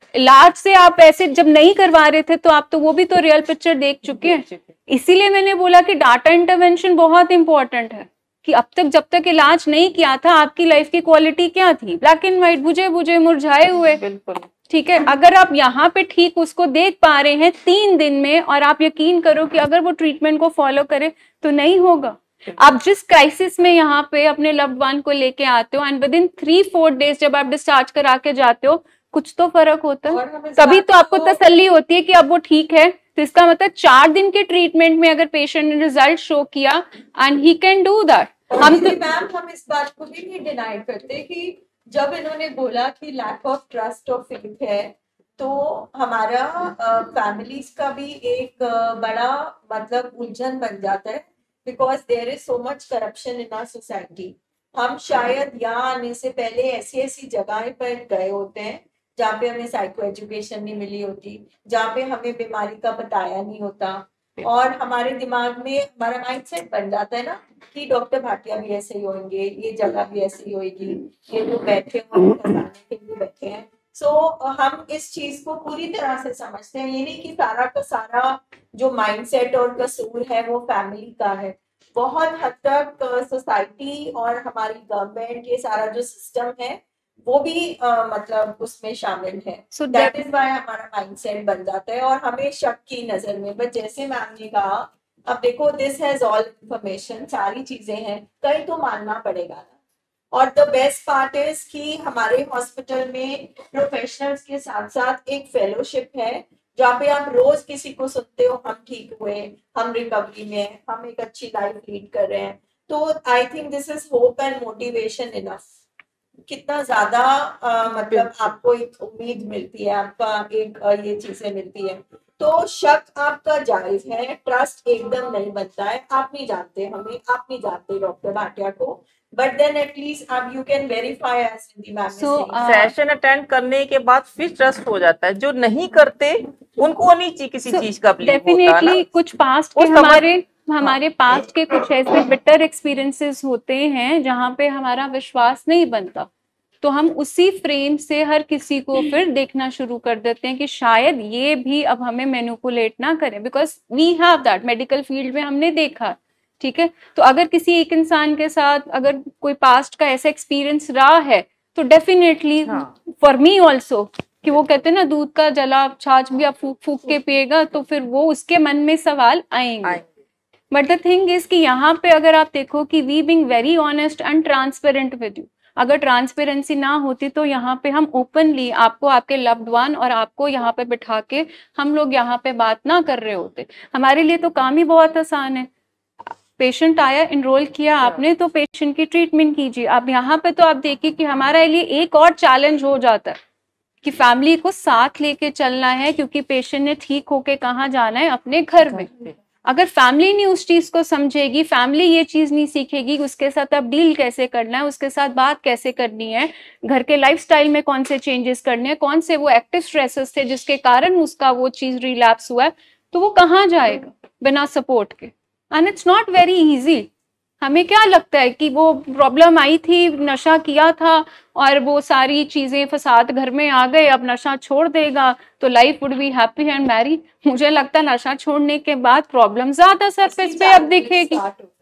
इलाज से आप ऐसे जब नहीं करवा रहे थे तो आप तो वो भी तो रियल पिक्चर देख चुके हैं। इसीलिए मैंने बोला कि डाटा इंटरवेंशन बहुत इंपॉर्टेंट है कि अब तक जब तक इलाज नहीं किया था आपकी लाइफ की क्वालिटी क्या थी, ब्लैक एंड व्हाइट, बुझे बुझे मुरझाए हुए। बिल्कुल ठीक है, अगर आप यहाँ पे ठीक उसको देख पा रहे हैं तीन दिन में, और आप यकीन करो कि अगर वो ट्रीटमेंट को फॉलो करे तो नहीं होगा। आप जिस क्राइसिस में यहाँ पे अपने लव्ड वन को लेके आते हो and within three four days जब आप डिस्चार्ज करा के जाते हो, कुछ तो फर्क होता है, तभी तो आपको तसल्ली होती है कि अब वो ठीक है। तो इसका मतलब चार दिन के ट्रीटमेंट में अगर पेशेंट ने रिजल्ट शो किया and he can do that. हम तो मैम हम इस बात को भी नहीं डिनाई करते कि जब इन्होंने बोला कि लैक ऑफ ट्रस्ट और फेथ है, तो हमारा फैमिलीज uh, का भी एक uh, बड़ा मतलब उलझन बन जाता है, because there is so much corruption in our society. हम शायद यहाँ आने से पहले ऐसी ऐसी जगह पर गए होते हैं जहाँ पे हमें साइको एजुकेशन नहीं मिली होती, जहाँ पे हमें बीमारी का बताया नहीं होता, और हमारे दिमाग में हमारा माइंडसेट बन जाता है ना कि डॉक्टर भाटिया भी ऐसे ही होंगे, ये जगह भी ऐसी होगी, ये जो बैठे हैं फंसाने के लिए बैठे हैं। सो so, हम इस चीज को पूरी तरह से समझते हैं। ये नहीं कि सारा का सारा जो माइंडसेट और कसूर है वो फैमिली का है, बहुत हद तक सोसाइटी और हमारी गवर्नमेंट, ये सारा जो सिस्टम है वो भी uh, मतलब उसमें शामिल है। So दैट इज व्हाई हमारा माइंडसेट बन जाता है और हमें शक की नजर में। बट जैसे मैम ने कहा, अब देखो दिस हैज ऑल इंफॉर्मेशन, सारी चीजें हैं, कहीं तो मानना पड़ेगा ना। और द बेस्ट पार्ट इज कि हमारे हॉस्पिटल में प्रोफेशनल्स के साथ साथ एक फेलोशिप है जहाँ पे आप रोज किसी को सुनते हो, हम ठीक हुए, हम रिकवरी में हैं, हम एक अच्छी लाइफ लीड कर रहे हैं। तो I think this is hope and motivation enough. कितना ज्यादा uh, मतलब आपको एक उम्मीद मिलती है, आपका एक uh, ये चीजें मिलती है। तो शक आपका जायज है, ट्रस्ट एकदम नहीं बनता है। आप नहीं जानते हमें, आप नहीं जानते डॉक्टर भाटिया को, बट देन एटलीस्ट आप you can verify as Hindi ma'am So, uh, session attend करने के बाद फिर ट्रस्ट हो जाता है। जो नहीं करते उनको नहीं ची- किसी So, चीज का belief होता है ना। डेफिनेटली कुछ पास्ट वो के समझ- हमारे हमारे पास्ट के कुछ ऐसे बिटर एक्सपीरियंसेस होते हैं जहाँ पे हमारा विश्वास नहीं बनता, तो हम उसी फ्रेम से हर किसी को फिर देखना शुरू कर देते हैं कि शायद ये भी अब हमें मैनिपुलेट ना करें, because we have that, medical field में हमने देखा। ठीक है, तो अगर किसी एक इंसान के साथ अगर कोई पास्ट का ऐसा एक्सपीरियंस रहा है तो डेफिनेटली फॉर मी ऑल्सो, कि वो कहते हैं ना दूध का जला छाछ भी आप फूक फूक के पिएगा, तो फिर वो उसके मन में सवाल आएंगे। बट द थिंग इज कि यहाँ पे अगर आप देखो कि we being very honest and transparent with you, अगर ट्रांसपेरेंसी ना होती तो यहाँ पे हम ओपनली आपको, आपके लव्ड वन और आपको यहाँ पे बिठा के हम लोग यहाँ पे बात ना कर रहे होते। हमारे लिए तो काम ही बहुत आसान है, पेशेंट आया, इनरोल किया आपने, तो पेशेंट की ट्रीटमेंट कीजिए। अब यहाँ पे तो आप देखिए कि हमारे लिए एक और चैलेंज हो जाता है कि फैमिली को साथ लेके चलना है, क्योंकि पेशेंट ने ठीक होके कहाँ जाना है, अपने घर में। अगर फैमिली नहीं उस चीज को समझेगी, फैमिली ये चीज नहीं सीखेगी कि उसके साथ अब डील कैसे करना है, उसके साथ बात कैसे करनी है, घर के लाइफस्टाइल में कौन से चेंजेस करने हैं, कौन से वो एक्टिव स्ट्रेसेस थे जिसके कारण उसका वो चीज रिलैप्स हुआ है, तो वो कहाँ जाएगा बिना सपोर्ट के। And it's not very easy. हमें क्या लगता है कि वो प्रॉब्लम आई थी, नशा किया था और वो सारी चीजें फसाद घर में आ गए, अब नशा छोड़ देगा तो life would be happy and merry. मुझे लगता है नशा छोड़ने के बाद प्रॉब्लम ज्यादा सरफेस पे अब दिखेगी।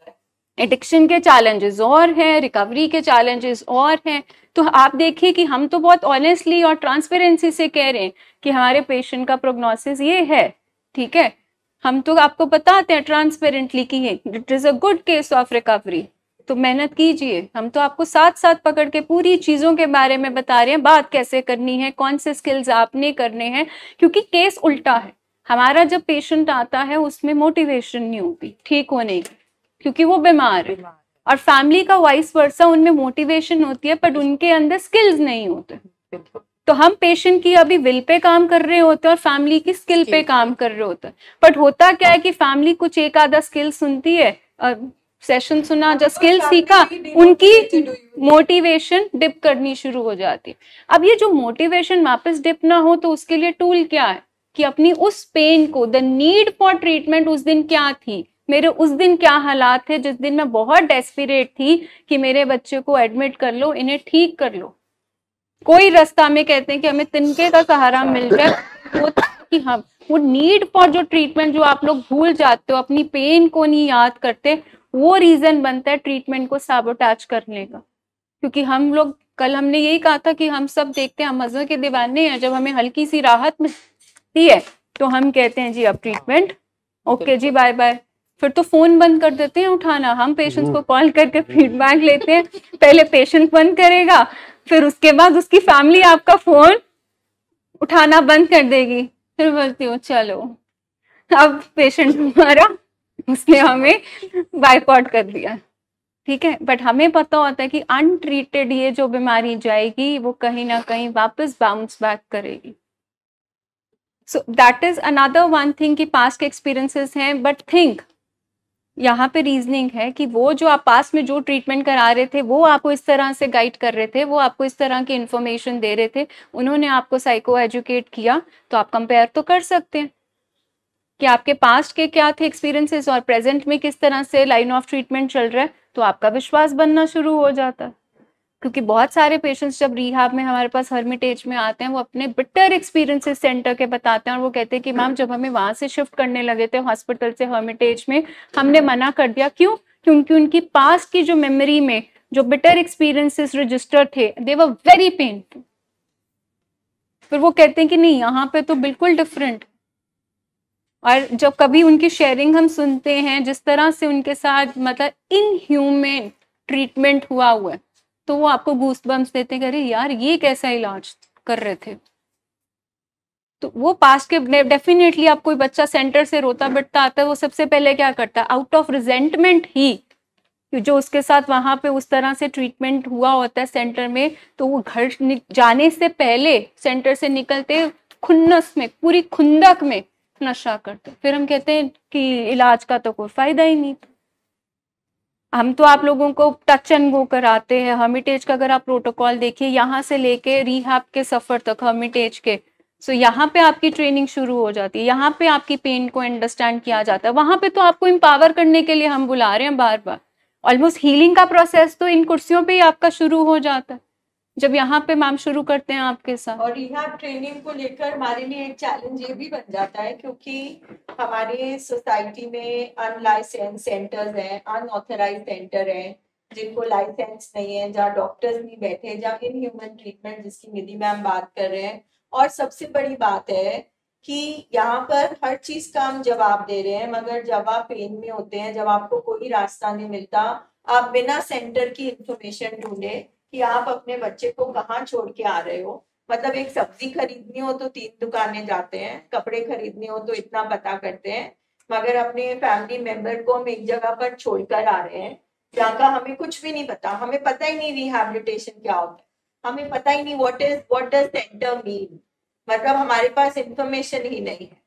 एडिक्शन के चैलेंजेस और हैं, रिकवरी के चैलेंजेस और हैं। तो आप देखिए कि हम तो बहुत ऑनेस्टली और ट्रांसपेरेंसी से कह रहे हैं कि हमारे पेशेंट का प्रोग्नोसिस ये है, ठीक है, हम तो आपको बताते हैं ट्रांसपेरेंटली कि it is a good case of recovery, तो मेहनत कीजिए। हम तो आपको साथ साथ पकड़ के पूरी चीजों के बारे में बता रहे हैं, बात कैसे करनी है, कौन से स्किल्स आपने करने हैं, क्योंकि केस उल्टा है। हमारा जब पेशेंट आता है उसमें मोटिवेशन नहीं होती ठीक होने की, क्योंकि वो बीमार है, और फैमिली का वाइस वर्सा, उनमें मोटिवेशन होती है बट उनके अंदर स्किल्स नहीं होते। तो हम पेशेंट की अभी विल पे काम कर रहे होते हैं और फैमिली की स्किल पे काम कर रहे होते हैं। बट होता क्या है कि फैमिली कुछ एक आधा स्किल सुनती है, सेशन सुना, जो स्किल सीखा, उनकी मोटिवेशन डिप करनी शुरू हो जाती है। अब ये जो मोटिवेशन वापस डिप ना हो, तो उसके लिए टूल क्या है कि अपनी उस पेन को, द नीड फॉर ट्रीटमेंट उस दिन क्या थी, मेरे उस दिन क्या हालात थे जिस दिन मैं बहुत डेस्परेट थी कि मेरे बच्चे को एडमिट कर लो, इन्हें ठीक कर लो, कोई रास्ता में कहते हैं कि हमें तिनके का सहारा मिल जाए, वो कि हम वो नीड फॉर जो ट्रीटमेंट जो आप लोग भूल जाते हो, अपनी पेन को नहीं याद करते, वो रीजन बनता है ट्रीटमेंट को साबोटाज करने का। क्योंकि हम लोग, कल हमने यही कहा था कि हम सब देखते हैं, हम मजे के दीवाने हैं, जब हमें हल्की सी राहत मिलती है तो हम कहते हैं जी अब ट्रीटमेंट ओके जी बाय बाय, फिर तो फोन बंद कर देते हैं उठाना। हम पेशेंट्स को कॉल करके फीडबैक लेते हैं, पहले पेशेंट बंद करेगा, फिर उसके बाद उसकी फैमिली आपका फोन उठाना बंद कर देगी, फिर बोलती हूँ चलो अब पेशेंट हमारा, उसने हमें बाइकआउट कर दिया, ठीक है। बट हमें पता होता है कि अनट्रीटेड ये जो बीमारी जाएगी वो कहीं ना कहीं वापस बाउंस बैक करेगी। So that is another one thing कि पास्ट एक्सपीरियंसेस हैं, बट थिंक यहाँ पे रीजनिंग है कि वो जो आप पास में जो ट्रीटमेंट करा रहे थे वो आपको इस तरह से गाइड कर रहे थे, वो आपको इस तरह की इंफॉर्मेशन दे रहे थे, उन्होंने आपको साइको एजुकेट किया, तो आप कंपेयर तो कर सकते हैं कि आपके पास्ट के क्या थे एक्सपीरियंसेस और प्रेजेंट में किस तरह से लाइन ऑफ ट्रीटमेंट चल रहा है, तो आपका विश्वास बनना शुरू हो जाता है। क्योंकि बहुत सारे पेशेंट्स जब रिहाब में हमारे पास हर्मिटेज में आते हैं, वो अपने बिटर एक्सपीरियंसेस सेंटर के बताते हैं और वो कहते हैं कि मैम जब हमें वहां से शिफ्ट करने लगे थे हॉस्पिटल से हर्मिटेज में, हमने मना कर दिया। क्यों? क्योंकि उनकी पास्ट की जो मेमोरी में जो बिटर एक्सपीरियंसेस रजिस्टर थे, दे वर वेरी पेनफुल। फिर वो कहते हैं कि नहीं यहाँ पे तो बिल्कुल डिफरेंट। और जब कभी उनकी शेयरिंग हम सुनते हैं, जिस तरह से उनके साथ मतलब इनह्यूमन ट्रीटमेंट हुआ हुआ है, तो वो आपको गूस बम्स देते हैं, अरे यार ये कैसा इलाज कर रहे थे। तो वो पास्ट के डेफिनेटली आप कोई बच्चा सेंटर से रोता बिटता आता है, वो सबसे पहले क्या करता है, आउट ऑफ रिजेंटमेंट ही जो उसके साथ वहां पे उस तरह से ट्रीटमेंट हुआ होता है सेंटर में, तो वो घर जाने से पहले सेंटर से निकलते खुन्नस में, पूरी खुंदक में नशा करते। फिर हम कहते हैं कि इलाज का तो कोई फायदा ही नहीं। हम तो आप लोगों को टच एंड गो कराते हैं। हर्मिटेज का अगर आप प्रोटोकॉल देखिए, यहाँ से लेके रिहैब के सफर तक हर्मिटेज के, सो यहाँ पे आपकी ट्रेनिंग शुरू हो जाती है, यहाँ पे आपकी पेन को अंडरस्टैंड किया जाता है, वहां पे तो आपको एम्पावर करने के लिए हम बुला रहे हैं बार बार। ऑलमोस्ट हीलिंग का प्रोसेस तो इन कुर्सियों पे ही आपका शुरू हो जाता है जब यहाँ पे मैम शुरू करते हैं आपके साथ। और रिहैब ट्रेनिंग को लेकर हमारे लिए एक चैलेंज ये भी बन जाता है, क्योंकि हमारे सोसाइटी में अनलाइसेंस सेंटर्स हैं, अनऑथराइज सेंटर हैं, जिनको लाइसेंस नहीं है, जहाँ डॉक्टर्स नहीं बैठे, जहाँ इन ह्यूमन ट्रीटमेंट जिसकी निधि मैम बात कर रहे हैं। और सबसे बड़ी बात है कि यहाँ पर हर चीज का हम जवाब दे रहे हैं, मगर जब आप पेन में होते हैं, जब आपको कोई रास्ता नहीं मिलता, आप बिना सेंटर की इंफॉर्मेशन ढूंढे कि आप अपने बच्चे को कहाँ छोड़ के आ रहे हो। मतलब एक सब्जी खरीदनी हो तो तीन दुकानें जाते हैं, कपड़े खरीदने हो तो इतना पता करते हैं, मगर अपने फैमिली मेंबर को हम एक जगह पर छोड़कर आ रहे हैं जहाँ का हमें कुछ भी नहीं पता। हमें पता ही नहीं रिहैबिलिटेशन क्या होता है, हमें पता ही नहीं what is what does centre mean, मतलब हमारे पास इंफॉर्मेशन ही नहीं है।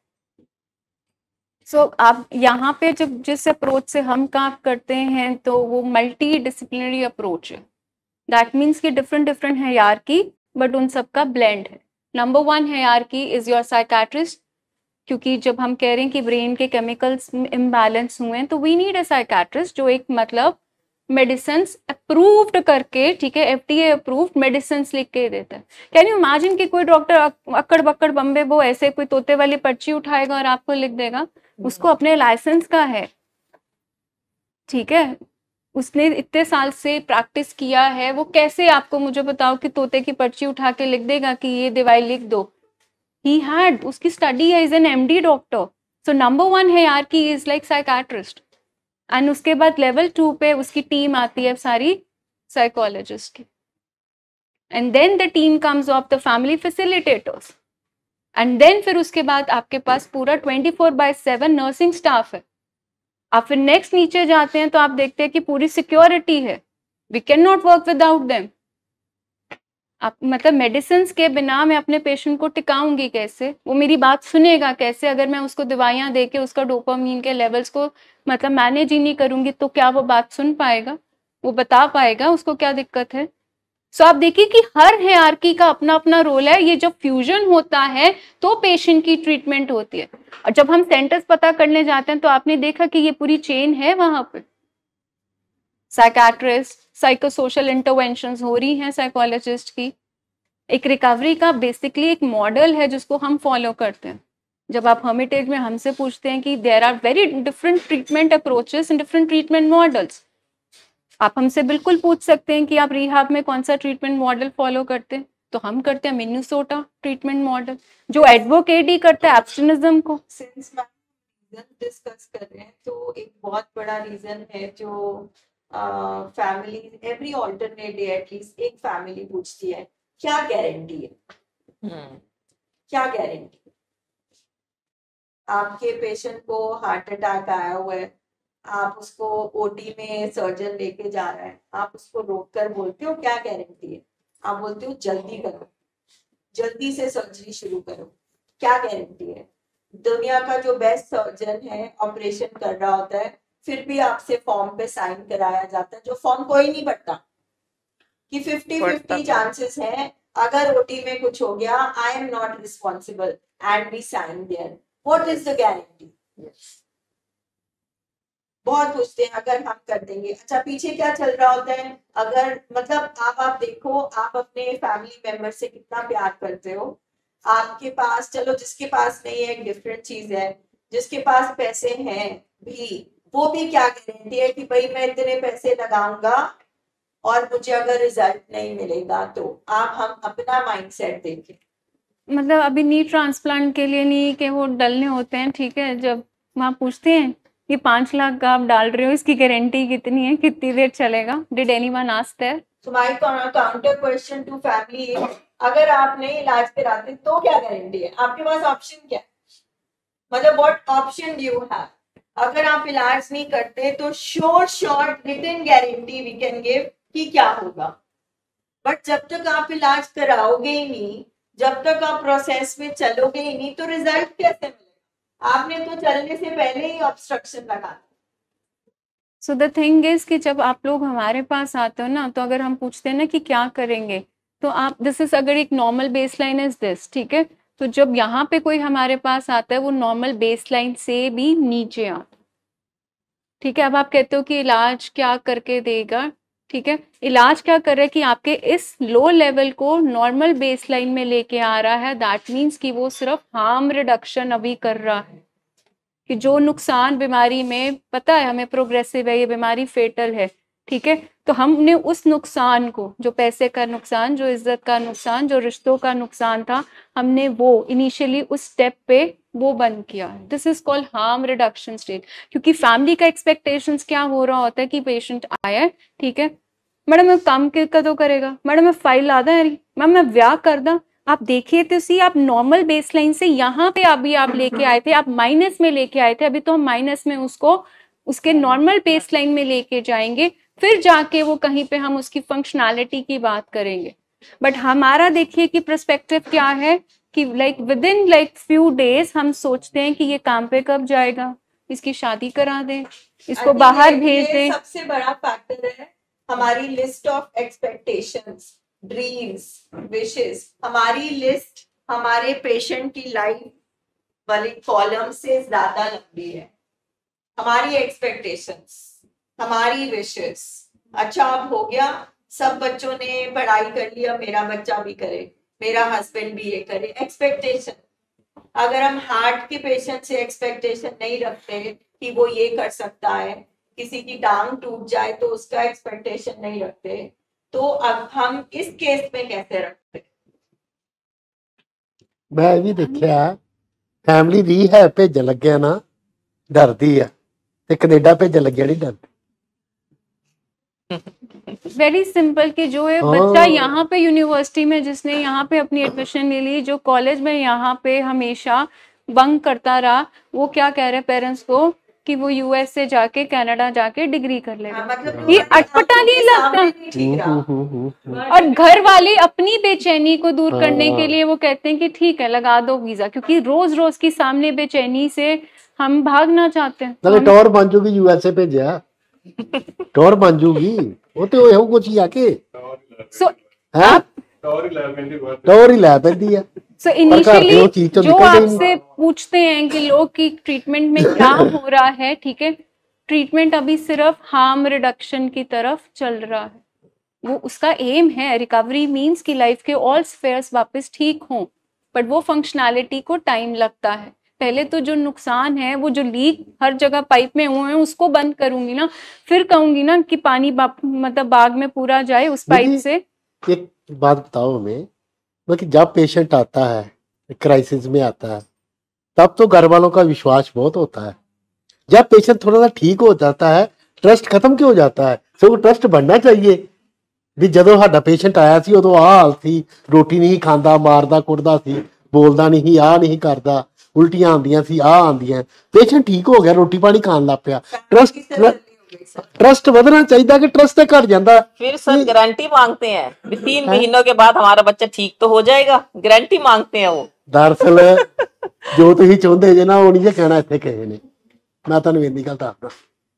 सो so, आप यहाँ पे जब जिस अप्रोच से हम काम करते हैं तो वो मल्टी डिसिप्लिनरी अप्रोच है। दैट मीन्स कि डिफरेंट डिफरेंट हायरार्की, बट उन सबका ब्लेंड है। Number one hierarchy is your psychiatrist, क्योंकि जब हम कह रहे हैं कि ब्रेन के केमिकल्स इम्बैलेंस हुए हैं तो वी नीड अ साइकेट्रिस्ट जो एक मतलब मेडिसिन अप्रूव्ड करके, ठीक है, एफडीए अप्रूव्ड मेडिसिन लिख के देता है। कैन यू इमेजिन कि कोई डॉक्टर अक्कड़ बक्कड़ बम्बे वो ऐसे कोई तोते वाली पर्ची उठाएगा और आपको लिख देगा? उसको अपने लाइसेंस का है, ठीक है, उसने इतने साल से प्रैक्टिस किया है, वो कैसे आपको मुझे बताओ कि तोते की पर्ची उठा के लिख देगा कि ये दवाई लिख दो? ही हैड, उसकी स्टडी है, is an MD doctor. So number one hierarchy is like psychiatrist, and उसके बाद लेवल टू पे उसकी टीम आती है सारी साइकोलॉजिस्ट की, and then the team comes of the family facilitators, and then फिर उसके बाद आपके पास पूरा twenty four by seven nursing staff है। आप फिर नेक्स्ट नीचे जाते हैं तो आप देखते हैं कि पूरी सिक्योरिटी है, we can not work without them. आप मतलब मेडिसिन के बिना मैं अपने पेशेंट को टिकाऊंगी कैसे, वो मेरी बात सुनेगा कैसे? अगर मैं उसको दवाइयां देके उसका डोपामीन के लेवल्स को मतलब मैनेज ही नहीं करूंगी तो क्या वो बात सुन पाएगा, वो बता पाएगा उसको क्या दिक्कत है? सो so, आप देखिए कि हर हायरार्की का अपना अपना रोल है। ये जब फ्यूजन होता है तो पेशेंट की ट्रीटमेंट होती है। और जब हम सेंटर्स पता करने जाते हैं तो आपने देखा कि ये पूरी चेन है, वहां पे साइकेट्रिस्ट, साइको सोशल इंटरवेंशंस हो रही हैं साइकोलॉजिस्ट की, एक रिकवरी का बेसिकली एक मॉडल है जिसको हम फॉलो करते हैं। जब आप हर्मिटेज में हमसे पूछते हैं कि there are very different treatment approaches and different treatment models, आप हमसे बिल्कुल पूछ सकते हैं कि आप रिहाब में कौन सा ट्रीटमेंट मॉडल फॉलो करते हैं, तो हम करते हैं मिनेसोटा ट्रीटमेंट मॉडल, जो एडवोकेट ही करता है एब्स्टिनिज्म को। सिंस मैं रीजन डिस्कस कर रहे हैं, तो एक बहुत बड़ा रीजन है जो family every alternate day at least एक फैमिली पूछती है, क्या गारंटी है, हम्म, क्या गारंटी। आपके पेशेंट को हार्ट अटैक आया हुआ है, आप उसको ओटी में सर्जन लेके जा रहा है, आप उसको रोक कर बोलते हो क्या गारंटी है, आप बोलते हो जल्दी करो, जल्दी से सर्जरी शुरू करो, क्या गारंटी है। दुनिया का जो बेस्ट सर्जन है ऑपरेशन कर रहा होता है, फिर भी आपसे फॉर्म पे साइन कराया जाता है, जो फॉर्म कोई नहीं पढ़ता, कि फिफ्टी फिफ्टी चांसेस है अगर ओटी में कुछ हो गया, I am not responsible and we sign there, what is the guarantee. बहुत पूछते हैं अगर हम कर देंगे, अच्छा पीछे क्या चल रहा होता है, अगर मतलब आप आप देखो आप अपने फैमिली मेंबर से कितना प्यार करते हो, आपके पास, चलो जिसके पास नहीं है एक डिफरेंट चीज है, जिसके पास पैसे हैं भी, वो भी क्या गारंटी है कि भाई मैं इतने पैसे लगाऊंगा और मुझे अगर रिजल्ट नहीं मिलेगा। तो आप हम अपना माइंडसेट देखें, मतलब अभी नी ट्रांसप्लांट के लिए नी के वो डलने होते हैं, ठीक है, जब वहाँ पूछते हैं ये पांच लाख का आप डाल रहे हो, इसकी गारंटी कितनी है, कितनी देर चलेगा, did anyone ask that. So my counter question to family is, अगर आप नहीं इलाज कराते तो क्या गारंटी है, आपके पास ऑप्शन क्या है, मतलब what option do you have. अगर आप इलाज नहीं करते तो sure shot written guarantee we can give कि क्या होगा, बट जब तक आप इलाज कराओगे ही नहीं, जब तक आप प्रोसेस में चलोगे ही नहीं, तो रिजल्ट कैसे मिलेगा। आपने तो चलने से पहले ही ऑब्स्ट्रक्शन लगा। सो द थिंग इज कि जब आप लोग हमारे पास आते हो ना, तो अगर हम पूछते हैं ना कि क्या करेंगे, तो आप दिस इज, अगर एक नॉर्मल बेसलाइन इज दिस, ठीक है, तो जब यहाँ पे कोई हमारे पास आता है वो नॉर्मल बेसलाइन से भी नीचे आता, ठीक है। अब आप कहते हो कि इलाज क्या करके देगा, ठीक है, इलाज क्या कर रहा है कि आपके इस लो लेवल को नॉर्मल बेसलाइन में लेके आ रहा है, दैट मीन्स कि वो सिर्फ हार्म रिडक्शन अभी कर रहा है, कि जो नुकसान बीमारी में पता है हमें प्रोग्रेसिव है, ये बीमारी फेटल है, ठीक है, तो हमने उस नुकसान को, जो पैसे का नुकसान, जो इज्जत का नुकसान, जो रिश्तों का नुकसान था, हमने वो इनिशियली उस स्टेप पे वो बंद किया है। This is called harm reduction stage. क्योंकि फैमिली का एक्सपेक्टेशंस क्या हो रहा होता है कि पेशेंट आया है, ठीक है, मैडम मैं काम के कदों करेगा, मैडम मैं फाइल आदा है, मैम मैं ब्याह कर दा। आप देखिए तो सी, आप नॉर्मल बेसलाइन से यहाँ पे अभी आप लेके आए थे, आप माइनस में लेके आए थे, अभी तो हम माइनस में उसको उसके नॉर्मल बेसलाइन में लेके जाएंगे, फिर जाके वो कहीं पे हम उसकी फंक्शनैलिटी की बात करेंगे। बट हमारा देखिए कि पर्सपेक्टिव क्या है कि like within like few days हम सोचते हैं कि ये काम पे कब जाएगा, इसकी शादी करा दें, इसको बाहर भेज दें। सबसे बड़ा फैक्टर है हमारी list of expectations, dreams, wishes. हमारी लिस्ट हमारे पेशेंट की लाइफ वाले कॉलम से ज्यादा लंबी है। हमारी एक्सपेक्टेशंस, हमारी विशेस, अच्छा अब हो गया, सब बच्चों ने पढ़ाई कर लिया, मेरा बच्चा भी करे, मेरा हस्बैंड भी ये करे। एक्सपेक्टेशन, अगर हम हार्ट के पेशेंट से एक्सपेक्टेशन नहीं रखते कि वो ये कर सकता है, किसी की टांग टूट जाए तो उसका एक्सपेक्टेशन नहीं रखते, तो अब हम इस केस में कैसे रखते। मैं भी देखिया फैमिली रीहैब भेजन लगे ना डरदी है, ते कनेडा भेजन लगे नहीं डरदी। वेरी सिंपल कि जो है बच्चा यहाँ पे यूनिवर्सिटी में, जिसने यहाँ पे अपनी एडमिशन ले ली, जो कॉलेज में यहाँ पे हमेशा बंक करता रहा, वो क्या कह रहे हैं पेरेंट्स को कि वो यूएस से जाके कनाडा जाके डिग्री कर लेगा। मतलब ये अटपटा नहीं लगता। और घर वाले अपनी बेचैनी को दूर करने के लिए वो कहते हैं कि ठीक है लगा दो वीजा, क्योंकि रोज रोज की सामने बेचैनी से हम भागना चाहते हैं। नाले टोर बन जूगी, यूएसए भेजा टोर बन जूगी, वो तो ਇਹੋ ਕੁਝ ਹੀ ਆ ਕੇ सो है टोर ही लै पैंदी बात टोर ही लै पैंदी है। सो इनिशियली जो आपसे पूछते हैं कि लोग की ट्रीटमेंट में क्या हो रहा है, ठीक है, ट्रीटमेंट अभी सिर्फ हार्म रिडक्शन की तरफ चल रहा है। वो उसका एम है। रिकवरी मीन्स कि लाइफ के ऑल स्फेयर्स वापस ठीक हों, बट वो फंक्शनैलिटी को टाइम लगता है। पहले तो जो नुकसान है, वो जो लीक हर जगह पाइप में हुए हैं उसको बंद करूंगी ना, फिर कहूंगी ना कि पानी बा, मतलब बाग में पूरा जाए उस पाइप से। एक बात बताओ हमें, कि जब पेशेंट आता है क्राइसिस में आता है तब तो घर वालों का विश्वास बहुत होता है, जब पेशेंट थोड़ा सा ठीक हो जाता है ट्रस्ट खत्म क्यों हो जाता है? सो ट्रस्ट बढ़ना चाहिए भी ਜਦੋਂ ਸਾਡਾ ਪੇਸ਼ੈਂਟ ਆਇਆ ਸੀ ਉਦੋਂ ਆਹ ਹਾਲ ਸੀ, ਰੋਟੀ ਨਹੀਂ ਖਾਂਦਾ, ਮਾਰਦਾ ਕੁੱਟਦਾ ਸੀ, ਬੋਲਦਾ ਨਹੀਂ, ਆਹ ਨਹੀਂ ਕਰਦਾ, ਉਲਟੀਆਂ ਆਉਂਦੀਆਂ ਸੀ, ਆਹ ਆਉਂਦੀਆਂ, ਪੇਸ਼ੈਂਟ ਠੀਕ ਹੋ ਗਿਆ, ਰੋਟੀ ਪਾਣੀ ਖਾਣ ਲੱਗ ਪਿਆ, ਟਰਸਟ ट्रस्ट ਵਧਣਾ ਚਾਹੀਦਾ कि ट्रस्ट ਤੇ ਘਟ ਜਾਂਦਾ। फिर सर गारंटी मांगते हैं भी तीन महीनों के बाद हमारा बच्चा ठीक तो हो जाएगा, गारंटी मांगते हैं वो। दरअसल जो ਤੁਸੀਂ ਚਾਹੁੰਦੇ ਜੇ ਨਾ ਉਹ ਨਹੀਂ ਜੇ ਕਹਿਣਾ ਇੱਥੇ ਕਿਸੇ ਨੇ, ਮੈਂ ਤੁਹਾਨੂੰ ਇੰਨੀ ਗੱਲ ਦੱਸਦਾ,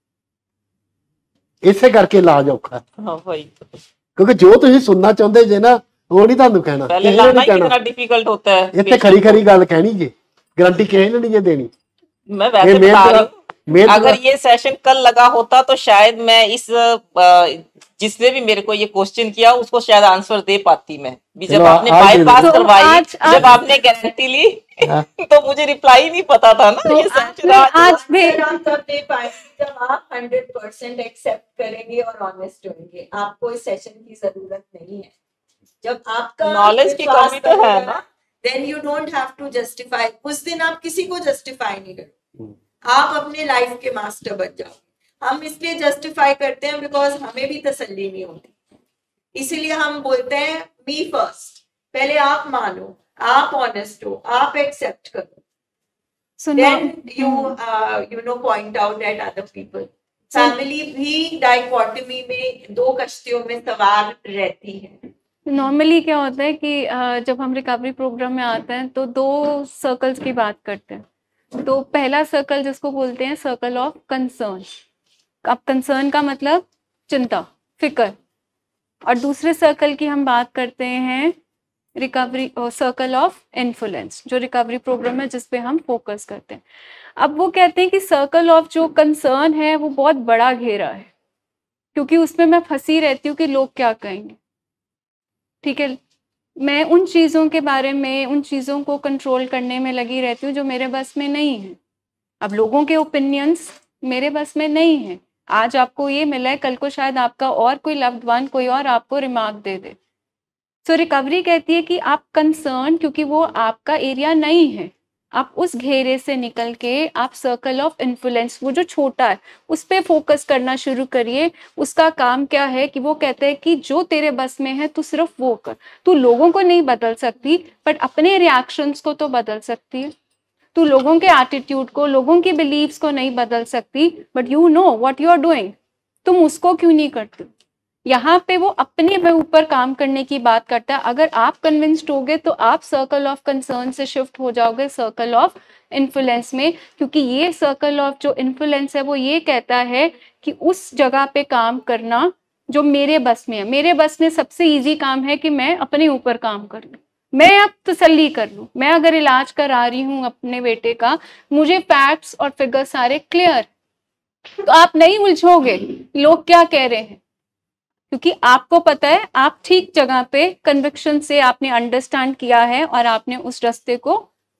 ਇਸੇ ਕਰਕੇ ਇਲਾਜ ਔਖਾ ਹੈ। हाँ भाई, क्योंकि जो ਤੁਸੀਂ ਸੁਣਨਾ ਚਾਹੁੰਦੇ ਜੇ ਨਾ ਉਹ ਨਹੀਂ ਤੁਹਾਨੂੰ ਕਹਿਣਾ, पहले लाना ही कितना डिफिकल्ट होता है। ਇੱਥੇ ਖਰੀ ਖਰੀ ਗੱਲ ਕਹਿਣੀ ਜੇ, गारंटी ਕਿਸੇ ने नहीं देनी। मैं वैसे बता रही हूँ, अगर ये सेशन कल लगा होता तो शायद मैं इस जिसने भी मेरे को ये क्वेश्चन किया उसको शायद आंसर दे पाती मैं भी। जब आपने फाइल पास करवाई, जब आपने गारंटी ली तो मुझे रिप्लाई नहीं पता था ना। ये सेशन आज भी हम तब दे पाएंगे जब आप हंड्रेड परसेंट एक्सेप्ट करेंगे और ऑनेस्ट होंगे। आपको इस सेशन की जरूरत नहीं है। जब आपका नॉलेज की कमी तो है ना, then you don't have to justify. उस दिन आप किसी को जस्टिफाई नहीं करोगे, आप अपने लाइफ के मास्टर बन जाओ। हम इसलिए जस्टिफाई करते हैं बिकॉज हमें भी तसल्ली नहीं होती, इसीलिए हम बोलते हैं मी फर्स्ट। पहले आप मानो, आप ऑनेस्ट हो, आप एक्सेप्ट करो, then you you know point out at other people. Family भी डाइकोटमी में दो कश्तियों में सवार रहती है। नॉर्मली क्या होता है कि जब हम रिकवरी प्रोग्राम में आते हैं तो दो सर्कल्स की बात करते हैं। तो पहला सर्कल जिसको बोलते हैं सर्कल ऑफ कंसर्न। अब कंसर्न का मतलब चिंता, फिक्र, और दूसरे सर्कल की हम बात करते हैं रिकवरी सर्कल ऑफ इन्फ्लुएंस, जो रिकवरी प्रोग्राम है जिस पे हम फोकस करते हैं। अब वो कहते हैं कि सर्कल ऑफ जो कंसर्न है वो बहुत बड़ा घेरा है, क्योंकि उसमें मैं फंसी रहती हूँ कि लोग क्या कहेंगे। ठीक है, मैं उन चीज़ों के बारे में, उन चीज़ों को कंट्रोल करने में लगी रहती हूँ जो मेरे बस में नहीं है। अब लोगों के ओपिनियंस मेरे बस में नहीं है। आज आपको ये मिला है, कल को शायद आपका और कोई लव्ड वन, कोई और आपको रिमार्क दे दे। सो रिकवरी कहती है कि आप कंसर्न, क्योंकि वो आपका एरिया नहीं है, आप उस घेरे से निकल के आप सर्कल ऑफ इन्फ्लुएंस, वो जो छोटा है, उस पे फोकस करना शुरू करिए। उसका काम क्या है कि वो कहते हैं कि जो तेरे बस में है तू सिर्फ वो कर। तू लोगों को नहीं बदल सकती, बट अपने रिएक्शंस को तो बदल सकती है। तू लोगों के एटीट्यूड को, लोगों की बिलीव्स को नहीं बदल सकती, but you know what you are doing. तुम उसको क्यों नहीं करते? यहाँ पे वो अपने में ऊपर काम करने की बात करता है। अगर आप कन्विंस्ड होगे तो आप सर्कल ऑफ कंसर्न से शिफ्ट हो जाओगे सर्कल ऑफ इन्फ्लुएंस में, क्योंकि ये सर्कल ऑफ जो इन्फ्लुएंस है वो ये कहता है कि उस जगह पे काम करना जो मेरे बस में है। मेरे बस में सबसे ईजी काम है कि मैं अपने ऊपर काम कर लूँ, मैं अब तसल्ली कर लूँ। मैं अगर इलाज करा रही हूँ अपने बेटे का, मुझे फैक्ट्स और फिगर सारे क्लियर, तो आप नहीं उलझोगे लोग क्या कह रहे हैं, क्योंकि आपको पता है आप ठीक जगह पे कन्विक्शन से आपने अंडरस्टैंड किया है और आपने उस रास्ते को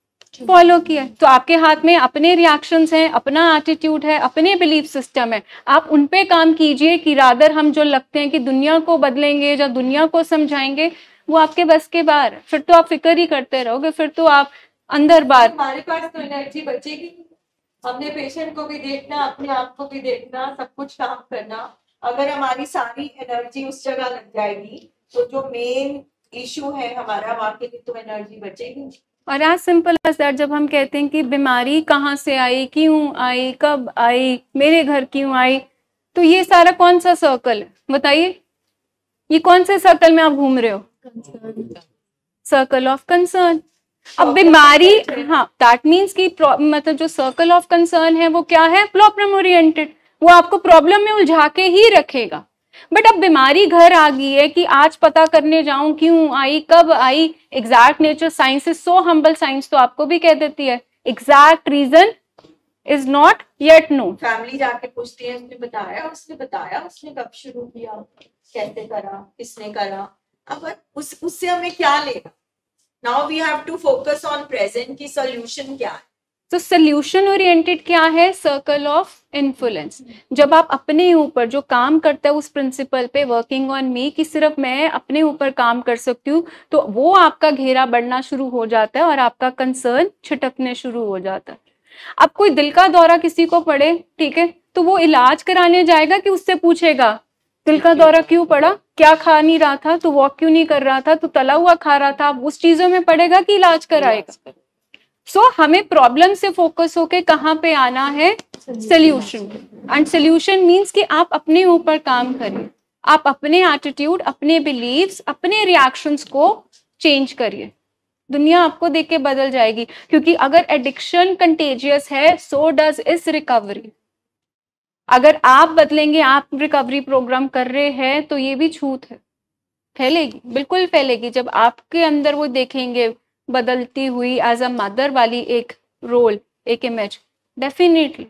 फॉलो किया। तो आपके हाथ में अपने रिएक्शंस हैं, अपना एटीट्यूड है, अपने बिलीफ सिस्टम है। आप उन पे काम कीजिए कि रादर हम जो लगते हैं कि दुनिया को बदलेंगे या दुनिया को समझाएंगे, वो आपके बस के बाहर है। फिर तो आप फिक्र ही करते रहोगे, फिर तो आप अंदर बाहर। हमारे पास तो एनर्जी बचेगी, हमने पेशेंट को भी देखना, अपने आप को भी देखना, सब कुछ काम करना। अगर हमारी सारी एनर्जी उस जगह लग जाएगी तो जो मेन इशू है हमारा, वहाँ के लिए तो एनर्जी बचेगी। और एज सिंपल एज दैट, जब हम कहते हैं कि बीमारी कहाँ से आई, क्यों आई, कब आई, मेरे घर क्यों आई, तो ये सारा कौन सा सर्कल है बताइए? ये कौन से सर्कल में आप घूम रहे हो? Circle of concern. अब बीमारी, हाँ, दैट मीन्स कि मतलब जो सर्कल ऑफ कंसर्न है वो क्या है? Problem oriented. वो आपको प्रॉब्लम में उलझा के ही रखेगा। बट अब बीमारी घर आ गई है कि आज पता करने जाऊं क्यों आई, कब आई। Exact nature, science is so humble, science तो आपको भी कह देती है exact reason is not yet known. Family जाके पूछती है, उसने बताया, उसने बताया, उसने कब शुरू किया। कैसे करा, किसने करा, अब उस उससे हमें क्या लेगा। Now we have to focus on present की सोल्यूशन क्या है। तो सोल्यूशन ओरिएंटेड क्या है? Circle of influence. जब आप अपने ऊपर जो काम करता है उस प्रिंसिपल पे, वर्किंग ऑन मी, कि सिर्फ मैं अपने ऊपर काम कर सकती हूँ, तो वो आपका घेरा बढ़ना शुरू हो जाता है और आपका कंसर्न छिटकने शुरू हो जाता है। अब कोई दिल का दौरा किसी को पड़े, ठीक है, तो वो इलाज कराने जाएगा कि उससे पूछेगा दिल का दौरा क्यों पड़ा, क्या खा नहीं रहा था, तो वॉक क्यों नहीं कर रहा था, तो तला हुआ खा रहा था, उस चीजों में पड़ेगा कि इलाज कराएगा। सो so, हमें प्रॉब्लम से फोकस होके कहाँ पे आना है? सोल्यूशन। एंड सोल्यूशन मीन्स कि आप अपने ऊपर काम करिए, आप अपने एटीट्यूड, अपने बिलीव्स, अपने रिएक्शंस को चेंज करिए, दुनिया आपको देख के बदल जाएगी। क्योंकि अगर एडिक्शन कंटेजियस है, सो डज इस रिकवरी। अगर आप बदलेंगे, आप रिकवरी प्रोग्राम कर रहे हैं, तो ये भी छूत है, फैलेगी, बिल्कुल फैलेगी। जब आपके अंदर वो देखेंगे बदलती हुई एज अ मदर वाली एक रोल, एक इमेज, डेफिनेटली।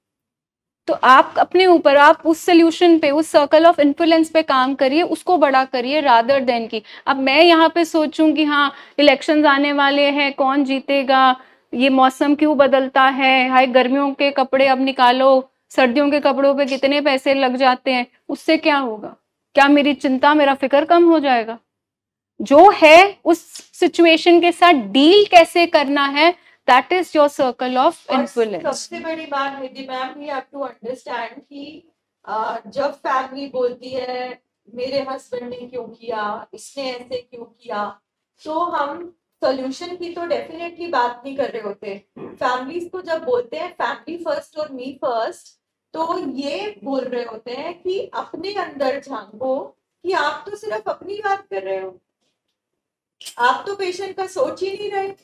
तो आप अपने ऊपर, आप उस सोल्यूशन पे, उस सर्कल ऑफ इन्फ्लुएंस पे काम करिए, उसको बड़ा करिए, रादर देन की अब मैं यहाँ पे सोचूं कि हाँ इलेक्शंस आने वाले हैं, कौन जीतेगा, ये मौसम क्यों बदलता है, हाय गर्मियों के कपड़े अब निकालो, सर्दियों के कपड़ों पे कितने पैसे लग जाते हैं, उससे क्या होगा? क्या मेरी चिंता, मेरा फिक्र कम हो जाएगा? जो है उस सिचुएशन के साथ डील कैसे करना है, that is your circle of influence. सबसे बड़ी बात Nidhi ma'am, we have to understand कि जब फैमिली बोलती है मेरे हस्बैंड ने क्यों किया, इसने ऐसे क्यों किया, तो हम सोल्यूशन की तो डेफिनेटली बात नहीं कर रहे होते। फैमिलीज को जब बोलते हैं फैमिली फर्स्ट और मी फर्स्ट, तो ये बोल रहे होते हैं कि अपने अंदर झांको कि आप तो सिर्फ अपनी बात कर रहे हो, आप तो पेशेंट का सोच ही नहीं रहे,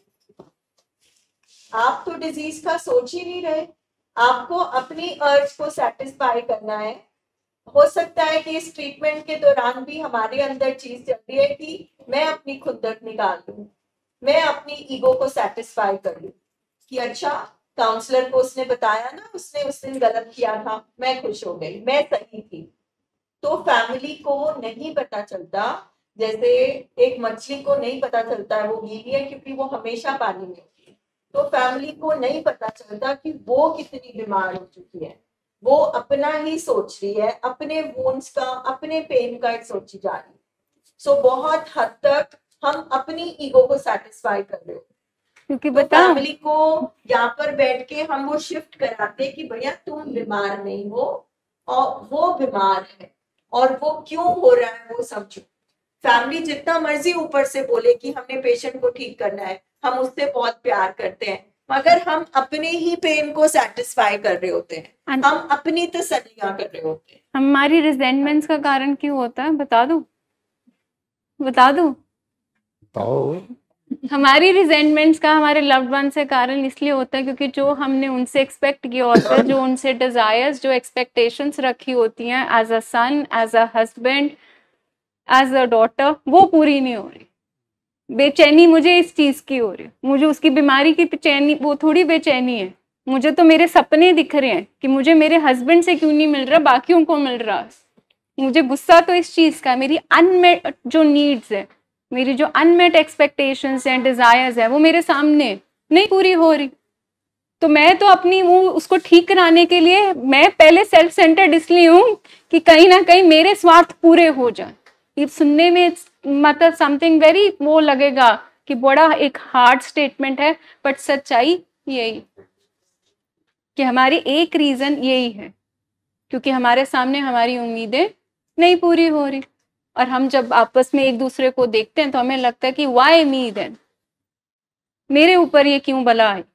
आप तो डिजीज का सोच ही नहीं रहे, आपको अपनी अर्ज को सेटिस्फाई करना है। हो सकता है कि इस ट्रीटमेंट के दौरान भी हमारे अंदर चीज चल रही है कि मैं अपनी खुंदक निकाल लूं, मैं अपनी ईगो को सेटिस्फाई कर लूं कि अच्छा काउंसलर को उसने बताया ना, उसने उस दिन गलत किया था, मैं खुश हो गई, मैं सही थी। तो फैमिली को नहीं पता चलता, जैसे एक मछली को नहीं पता चलता है वो गीली है क्योंकि वो हमेशा पानी में होती है, तो फैमिली को नहीं पता चलता कि वो कितनी बीमार हो चुकी है, वो अपना ही सोच रही है, अपने वोन्स का, अपने पेन का सोची जा रही है। सो so, बहुत हद तक हम अपनी ईगो को सेटिस्फाई कर रहे हो, क्योंकि तो बता फैमिली को यहाँ पर बैठ के हम वो शिफ्ट कराते कि भैया तुम बीमार नहीं हो और वो बीमार है, और वो क्यों हो रहा है वो समझो। फैमिली जितना मर्जी ऊपर से बोले कि हमने पेशेंट को ठीक करना है, हम उससे बहुत प्यार करते हैं, मगर हम अपने ही पेन को सेटिस्फाई कर रहे होते हैं, हम अपनी तसल्लियां कर रहे होते हैं। हमारी रिजेंटमेंट्स का कारण क्यों होता है, बता दो, बता दो बताओ। हमारी रिजेंटमेंट्स का हमारे लव्ड वन से कारण इसलिए होता है क्योंकि जो हमने उनसे एक्सपेक्ट किया होता है, जो उनसे डिजायर्स, जो एक्सपेक्टेशंस रखी होती हैं as a son, as a husband, as a daughter, वो पूरी नहीं हो रही। बेचैनी मुझे इस चीज की हो रही है, मुझे उसकी बीमारी की बेचैनी, वो थोड़ी बेचैनी है, मुझे तो मेरे सपने दिख रहे हैं कि मुझे मेरे हस्बैंड से क्यों नहीं मिल रहा, बाकियों को मिल रहा है। मुझे गुस्सा तो इस चीज का, मेरी अनमेट जो नीड्स है, मेरी जो अनमेट एक्सपेक्टेशंस हैं, डिजायर्स है, वो मेरे सामने नहीं पूरी हो रही। तो मैं तो अपनी वो उसको ठीक कराने के लिए मैं पहले सेल्फ सेंटर्ड इसलिए हूँ कि कहीं ना कहीं मेरे स्वार्थ पूरे हो जाए। ये सुनने में मतलब समथिंग वेरी वो लगेगा कि बड़ा एक हार्ड स्टेटमेंट है, बट सच्चाई यही कि हमारी एक रीजन यही है क्योंकि हमारे सामने हमारी उम्मीदें नहीं पूरी हो रही, और हम जब आपस में एक दूसरे को देखते हैं तो हमें लगता है कि वाई मी देन, मेरे ऊपर ये क्यों बला है।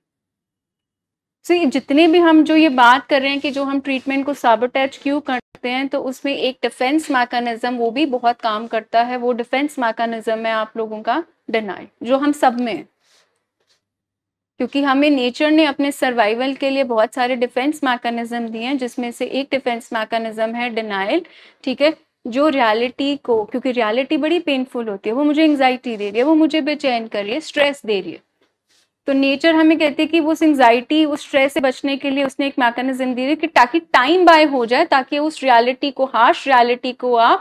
सो so, जितने भी हम जो ये बात कर रहे हैं कि जो हम ट्रीटमेंट को साबोटेज क्यों करते हैं, तो उसमें एक डिफेंस मैकेनिज्म वो भी बहुत काम करता है। वो डिफेंस मैकेनिज्म है आप लोगों का डिनाइल, जो हम सब में है, क्योंकि हमें नेचर ने अपने सर्वाइवल के लिए बहुत सारे डिफेंस मैकेनिज्म दिए हैं, जिसमें से एक डिफेंस मैकेनिज्म है डिनाइल। ठीक है, जो रियलिटी को, क्योंकि रियलिटी बड़ी पेनफुल होती है, वो मुझे एंग्जाइटी दे रही है, वो मुझे बेचैन कर रही है, स्ट्रेस दे रही है, तो नेचर हमें कहती है कि उस एंग्जाइटी, उस स्ट्रेस से बचने के लिए उसने एक मैकेनिज्म दी है कि ताकि टाइम बाय हो जाए, ताकि उस रियलिटी को, हार्श रियलिटी को आप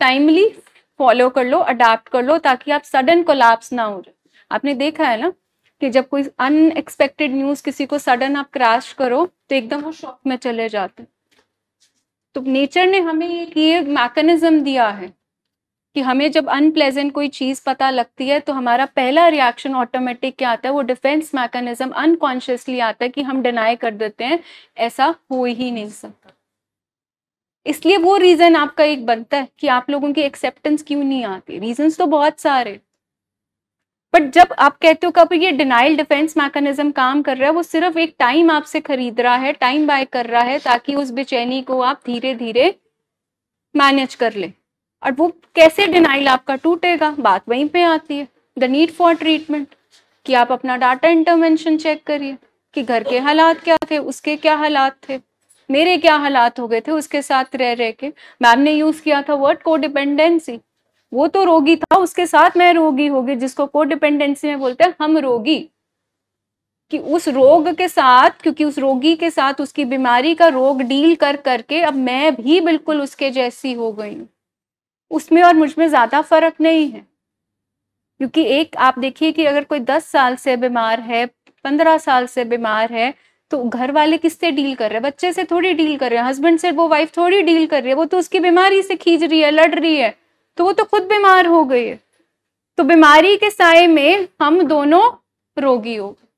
टाइमली फॉलो कर लो, अडाप्ट कर लो, ताकि आप सडन कोलैप्स ना हो जाए। आपने देखा है ना कि जब कोई अनएक्सपेक्टेड न्यूज किसी को सडन आप क्रैश करो तो एकदम वो शॉक में चले जाते हैं। तो नेचर ने हमें एक ये मैकेनिज्म दिया है कि हमें जब अनप्लेजेंट कोई चीज पता लगती है तो हमारा पहला रिएक्शन ऑटोमेटिक क्या आता है, वो डिफेंस मैकेनिज्म अनकॉन्शियसली आता है कि हम डिनाई कर देते हैं, ऐसा हो ही नहीं सकता। इसलिए वो रीजन आपका एक बनता है कि आप लोगों की एक्सेप्टेंस क्यों नहीं आती। रीजंस तो बहुत सारे, बट जब आप कहते हो कब ये डिनाइल डिफेंस मैकेनिज्म काम कर रहा है, वो सिर्फ एक टाइम आपसे खरीद रहा है, टाइम बाय कर रहा है, ताकि उस बेचैनी को आप धीरे धीरे मैनेज कर ले। और वो कैसे डिनाइल आपका टूटेगा, बात वहीं पे आती है, द नीड फॉर ट्रीटमेंट, कि आप अपना डाटा इंटरवेंशन चेक करिए कि घर के हालात क्या थे, उसके क्या हालात थे, मेरे क्या हालात हो गए थे उसके साथ रह रह के। मैम ने यूज किया था वर्ड कोडिपेंडेंसी, वो तो रोगी था, उसके साथ मैं रोगी हो गई, जिसको कोडिपेंडेंसी में बोलते हैं हम रोगी, कि उस रोग के साथ, क्योंकि उस रोगी के साथ उसकी बीमारी का रोग डील कर करके अब मैं भी बिल्कुल उसके जैसी हो गई हूँ। उसमें और मुझ में ज्यादा फर्क नहीं है, क्योंकि एक आप देखिए कि अगर कोई दस साल से बीमार है, पंद्रह साल से बीमार है, तो घर वाले किससे डील कर रहे हैं, बच्चे से थोड़ी डील कर रहे हैं, हस्बैंड से वो वाइफ थोड़ी डील कर रही है, वो तो उसकी बीमारी से खींच रही है, लड़ रही है, तो वो तो खुद बीमार हो गई है। तो बीमारी के साए में हम दोनों रोगी हो गए।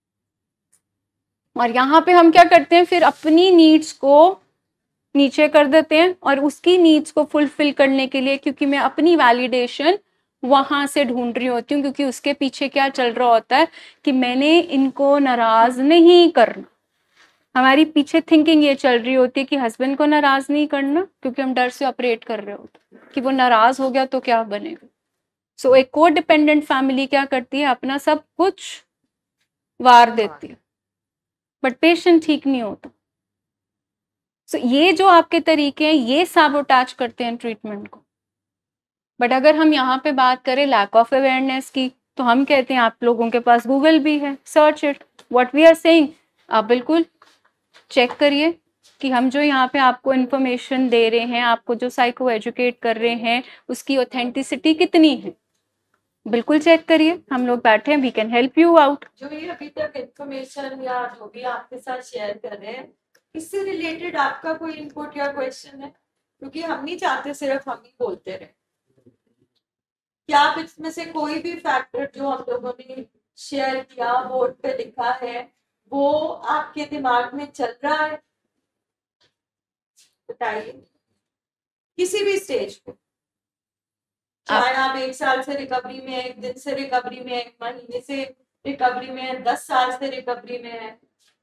और यहाँ पे हम क्या करते हैं, फिर अपनी नीड्स को नीचे कर देते हैं और उसकी नीड्स को फुलफिल करने के लिए, क्योंकि मैं अपनी वैलिडेशन वहां से ढूंढ रही होती हूँ, क्योंकि उसके पीछे क्या चल रहा होता है कि मैंने इनको नाराज नहीं करना। हमारी पीछे थिंकिंग ये चल रही होती है कि हस्बैंड को नाराज नहीं करना, क्योंकि हम डर से ऑपरेट कर रहे होते हैं कि वो नाराज हो गया तो क्या बनेगा। सो so, एक को डिपेंडेंट फैमिली क्या करती है, अपना सब कुछ वार देती है, बट पेशेंट ठीक नहीं होता। सो so, ये जो आपके तरीके हैं ये सैबोटेज करते हैं ट्रीटमेंट को। बट अगर हम यहाँ पे बात करें लैक ऑफ अवेयरनेस की, तो हम कहते हैं आप लोगों के पास गूगल भी है, search it, what we are saying आप बिल्कुल चेक करिए कि हम जो यहाँ पे आपको इन्फॉर्मेशन दे रहे हैं, आपको जो साइको एजुकेट कर रहे हैं, उसकी ऑथेंटिसिटी कितनी है, बिल्कुल चेक करिए। हम लोग बैठे हैं, we can help you out. जो ये अभी तक इन्फॉर्मेशन या जो भी आपके साथ शेयर कर रहे हैं, इससे रिलेटेड आपका कोई इनपुट या क्वेश्चन है? क्योंकि हम नहीं चाहते सिर्फ हम ही बोलते रहे। क्या आप इसमें से कोई भी फैक्टर जो हम लोगों ने शेयर किया, बोर्ड पे लिखा है, वो आपके दिमाग में चल रहा है? बताइए, किसी भी स्टेज पे, चाहे आप एक साल से रिकवरी में, एक दिन से रिकवरी में, एक महीने से रिकवरी में, दस साल से रिकवरी में है,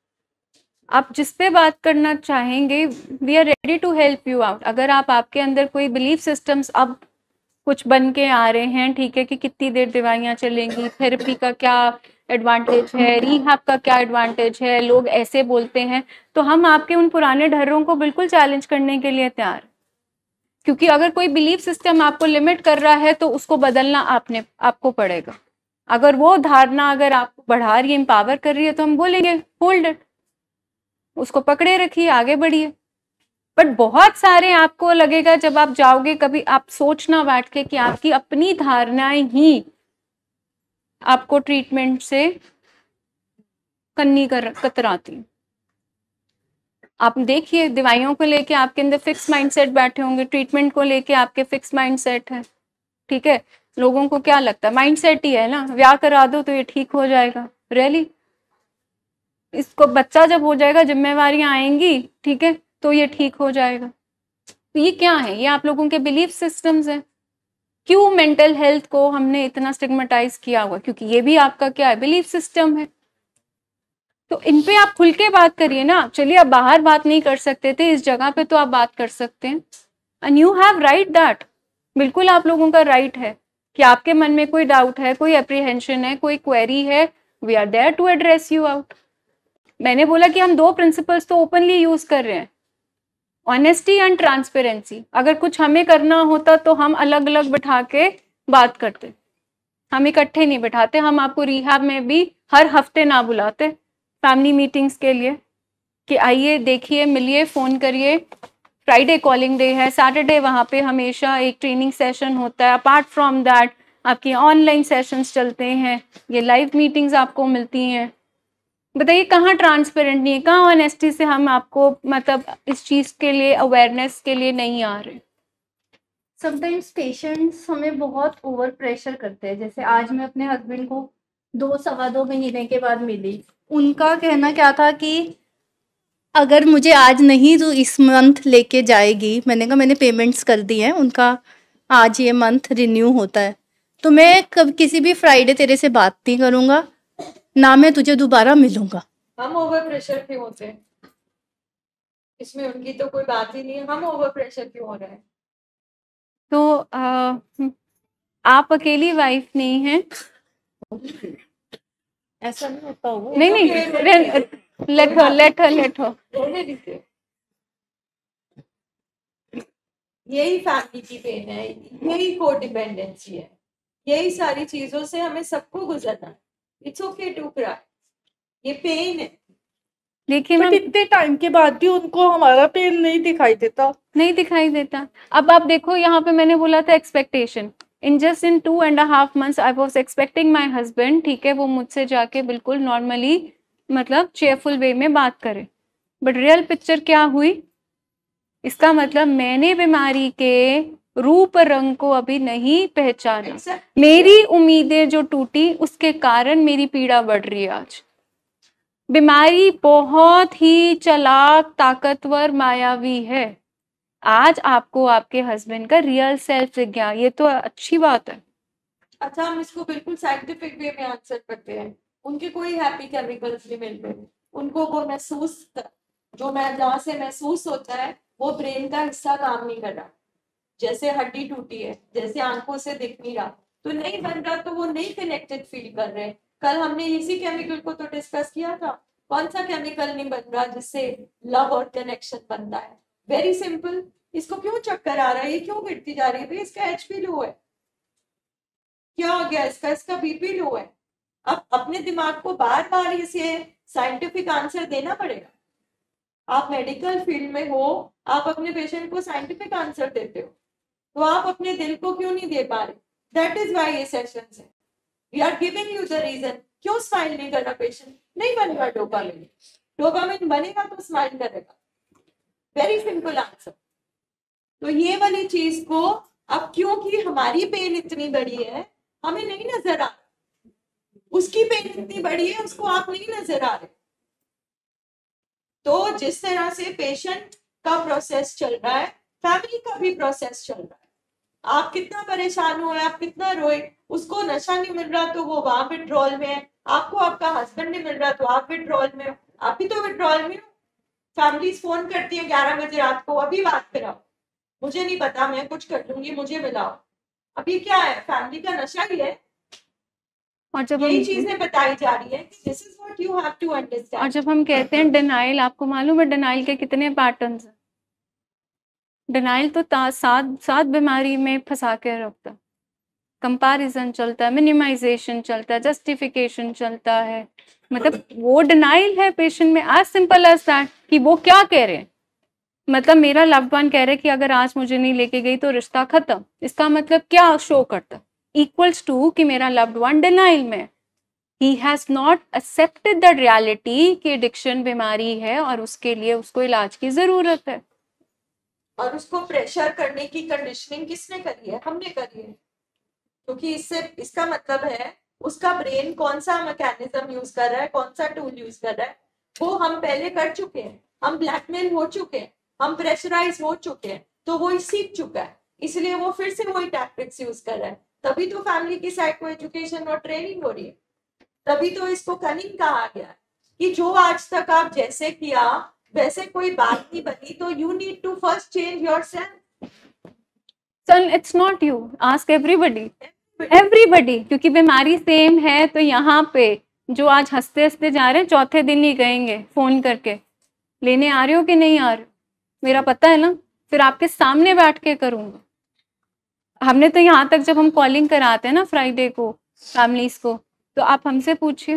आप जिस पे बात करना चाहेंगे, we are ready to help you out. अगर आप आपके अंदर कोई बिलीफ सिस्टम्स अब कुछ बन के आ रहे हैं, ठीक है, कि कितनी देर दवाइयाँ चलेंगी, थेरेपी का क्या एडवांटेज है, रिहैब का क्या एडवांटेज है, लोग ऐसे बोलते हैं, तो हम आपके उन पुराने डरों को बिल्कुल चैलेंज करने के लिए तैयार। क्योंकि अगर कोई बिलीफ सिस्टम आपको लिमिट कर रहा है तो उसको बदलना आपने आपको पड़ेगा। अगर वो धारणा अगर आपको बढ़ा रही है, एम्पावर कर रही है, तो हम बोलेंगे होल्ड इट, उसको पकड़े रखिए, आगे बढ़िए। बट बहुत सारे आपको लगेगा जब आप जाओगे, कभी आप सोचना बैठ के कि आपकी अपनी धारणाएं ही आपको ट्रीटमेंट से कन्नी कर कतराती। आप देखिए, दवाइयों को लेके आपके अंदर फिक्स माइंडसेट बैठे होंगे, ट्रीटमेंट को लेके आपके फिक्स माइंडसेट है, ठीक है। लोगों को क्या लगता है, माइंडसेट ही है ना, ब्याह करा दो तो ये ठीक हो जाएगा। रियली, इसको बच्चा जब हो जाएगा, जिम्मेवारियां आएंगी, ठीक है, तो ये ठीक हो जाएगा। तो ये क्या है, ये आप लोगों के बिलीफ सिस्टम्स हैं। क्यों मेंटल हेल्थ को हमने इतना स्टिग्मेटाइज किया हुआ, क्योंकि ये भी आपका क्या है, बिलीफ सिस्टम है। तो इन पे आप खुल के बात करिए ना। चलिए, आप बाहर बात नहीं कर सकते थे, इस जगह पे तो आप बात कर सकते हैं, and you have right that. बिल्कुल आप लोगों का राइट है कि आपके मन में कोई डाउट है, कोई एप्रीहेंशन है, कोई क्वेरी है, we are there to address you out. मैंने बोला कि हम दो प्रिंसिपल्स तो ओपनली यूज कर रहे हैं, ऑनेस्टी एंड ट्रांसपेरेंसी। अगर कुछ हमें करना होता तो हम अलग अलग बिठा के बात करते, हम इकट्ठे नहीं बिठाते। हम आपको रिहैब में भी हर हफ्ते ना बुलाते फैमिली मीटिंग्स के लिए कि आइए, देखिए, मिलिए, फोन करिए, फ्राइडे कॉलिंग डे है, सैटरडे वहाँ पे हमेशा एक ट्रेनिंग सेशन होता है। अपार्ट फ्रॉम दैट आपकी ऑनलाइन सेशंस चलते हैं, ये लाइव मीटिंग्स आपको मिलती हैं। बताइए कहाँ ट्रांसपेरेंट नहीं है, कहाँ ऑनेस्टी से हम आपको मतलब इस चीज़ के लिए अवेयरनेस के लिए नहीं आ रहे। समटाइम्स पेशेंट्स हमें बहुत ओवर प्रेशर करते हैं। जैसे आज मैं अपने हस्बैंड को दो सवा दो महीने के बाद मिली, उनका कहना क्या था कि अगर मुझे आज नहीं तो इस मंथ लेके जाएगी। मैंने कहा मैंने पेमेंट्स कर दी हैं, उनका आज ये मंथ रिन्यू होता है, तो मैं कब किसी भी फ्राइडे तेरे से बात नहीं करूँगा, ना मैं तुझे दोबारा मिलूंगा। हम ओवर प्रेशर क्यों होते हैं? इसमें उनकी तो कोई बात ही नहीं है, हम ओवर प्रेशर क्यों हो रहे हैं? तो आ, आप अकेली वाइफ नहीं हैं। ऐसा नहीं होता होगा। नहीं नहीं, लेट हो लेट हो लेट हो यही फैमिली की पेन है, यही कोडिपेंडेंसी है, यही सारी चीजों से हमें सबको गुजरना है। इट्स ओके टू क्राई, ये पेन है। देखिए बट मैम, इतने टाइम के बाद भी उनको हमारा पेन नहीं दिखाई देता। नहीं दिखाई देता। अब आप देखो यहाँ पे मैंने बोला था expectation, in just in two and half months I was expecting my husband, ठीक है, वो मुझसे जाके बिल्कुल नॉर्मली मतलब चेयरफुल वे में बात करे, बट रियल पिक्चर क्या हुई? इसका मतलब मैंने बीमारी के रूप रंग को अभी नहीं पहचाना। मेरी उम्मीदें जो टूटी उसके कारण मेरी पीड़ा बढ़ रही है। आज बीमारी बहुत ही चालाक, ताकतवर, मायावी है। आज आपको आपके हस्बैंड का रियल सेल्फ दिख गया, ये तो अच्छी बात है। अच्छा, हम इसको बिल्कुल साइंटिफिक वे में आंसर करते हैं। उनके कोई हैप्पी केमिकल्स नहीं मिल रहे, उनको वो महसूस, जो मैं जहाँ से महसूस होता है वो ब्रेन का हिस्सा काम नहीं कर रहा। जैसे हड्डी टूटी है, जैसे आंखों से दिख नहीं रहा, तो नहीं बन रहा, तो वो नहीं कनेक्टेड फील कर रहे। कल हमने इसी केमिकल को तो डिस्कस किया था। कौन सा केमिकल नहीं बन रहा जिससे लव और कनेक्शन बनता है? Very simple. इसको क्यों चक्कर आ रहा है, ये क्यों गिरती जा रही है? भाई इसका एचपी लो है, क्या हो गया इसका? इसका बीपी लो है। अब अपने दिमाग को बार बार इसे साइंटिफिक आंसर देना पड़ेगा। आप मेडिकल फील्ड में हो, आप अपने पेशेंट को साइंटिफिक आंसर देते हो, तो आप अपने दिल को क्यों नहीं दे पा रहे? दैट इज वाई ये सेशंस है। We are giving you the reason. क्यों स्माइल नहीं कर रहा पेशेंट? नहीं बनेगा डोपामिन। डोपामिन बनेगा तो स्माइल करेगा। Very simple answer. तो ये वाली चीज को अब क्योंकि हमारी पेन इतनी बड़ी है, हमें नहीं नजर आ रहा, उसकी पेन इतनी बड़ी है, उसको आप नहीं नजर आ रहे। तो जिस तरह से पेशेंट का प्रोसेस चल रहा है, फैमिली का भी प्रोसेस चल रहा है। आप कितना परेशान हुए, आप कितना रोए, उसको नशा नहीं मिल रहा तो वो वहां विड्रॉल में है, आपको आपका हस्बैंड नहीं मिल रहा तो आप विड्रॉल में हो, आप भी तो विड्रॉल में हो। फैमिलीज फोन करती है ग्यारह बजे रात को, अभी बात कराओ, मुझे नहीं पता, मैं कुछ कर लूंगी, मुझे मिलाओ। अभी क्या है? फैमिली का नशा ही है। और जब यही हम चीजें बताई जा रही है कि this is what you have to understand. और जब हम कहते हैं डिनाइल, आपको मालूम है डिनाइल के कितने पैटर्न्स हैं? डिनाइल तो सात सात बीमारी में फंसा के रखता है। कंपैरिजन चलता है, मिनिमाइजेशन चलता है, जस्टिफिकेशन चलता है, मतलब वो डिनाइल है पेशेंट में। एज सिंपल एज दैट कि वो क्या कह रहे हैं, मतलब मेरा लव्ड वन कह रहे कि अगर आज मुझे नहीं लेके गई तो रिश्ता खत्म। इसका मतलब क्या शो करता है? इक्वल्स टू कि मेरा लव्ड वन डिनाइल में, he has not accepted the reality कि एडिक्शन बीमारी है और उसके लिए उसको इलाज की जरूरत है। और उसको प्रेशर करने की कंडीशनिंग किसने करी है? हमने करी है। क्योंकि इससे इसका मतलब है उसका ब्रेन कौन सा मैकेनिज्म यूज कर रहा है, कौन सा टूल यूज कर रहा है, वो हम पहले कर चुके हैं। हम ब्लैकमेल हो चुके हैं, हम प्रेशराइज हो चुके हैं, तो वो सीख चुका है, इसलिए वो फिर से वही टैक्टिक्स यूज कर रहा है। तभी तो फैमिली की साइड को एजुकेशन और ट्रेनिंग हो रही है। तभी तो इसको कनिंग कहा गया कि जो आज तक आप जैसे किया वैसे कोई बात नहीं बनी, तो you need to first change yourself. Son it's not you, ask everybody, everybody, क्योंकि बीमारी सेम है। तो यहाँ पे जो आज हंसते हंसते जा रहे हैं, चौथे दिन ही कहेंगे फोन करके लेने आ रहे हो कि नहीं आ रहे हो, मेरा पता है ना, फिर आपके सामने बैठ के करूंगा। हमने तो यहाँ तक जब हम कॉलिंग कराते हैं ना फ्राइडे को फैमिलीज को, तो आप हमसे पूछिए,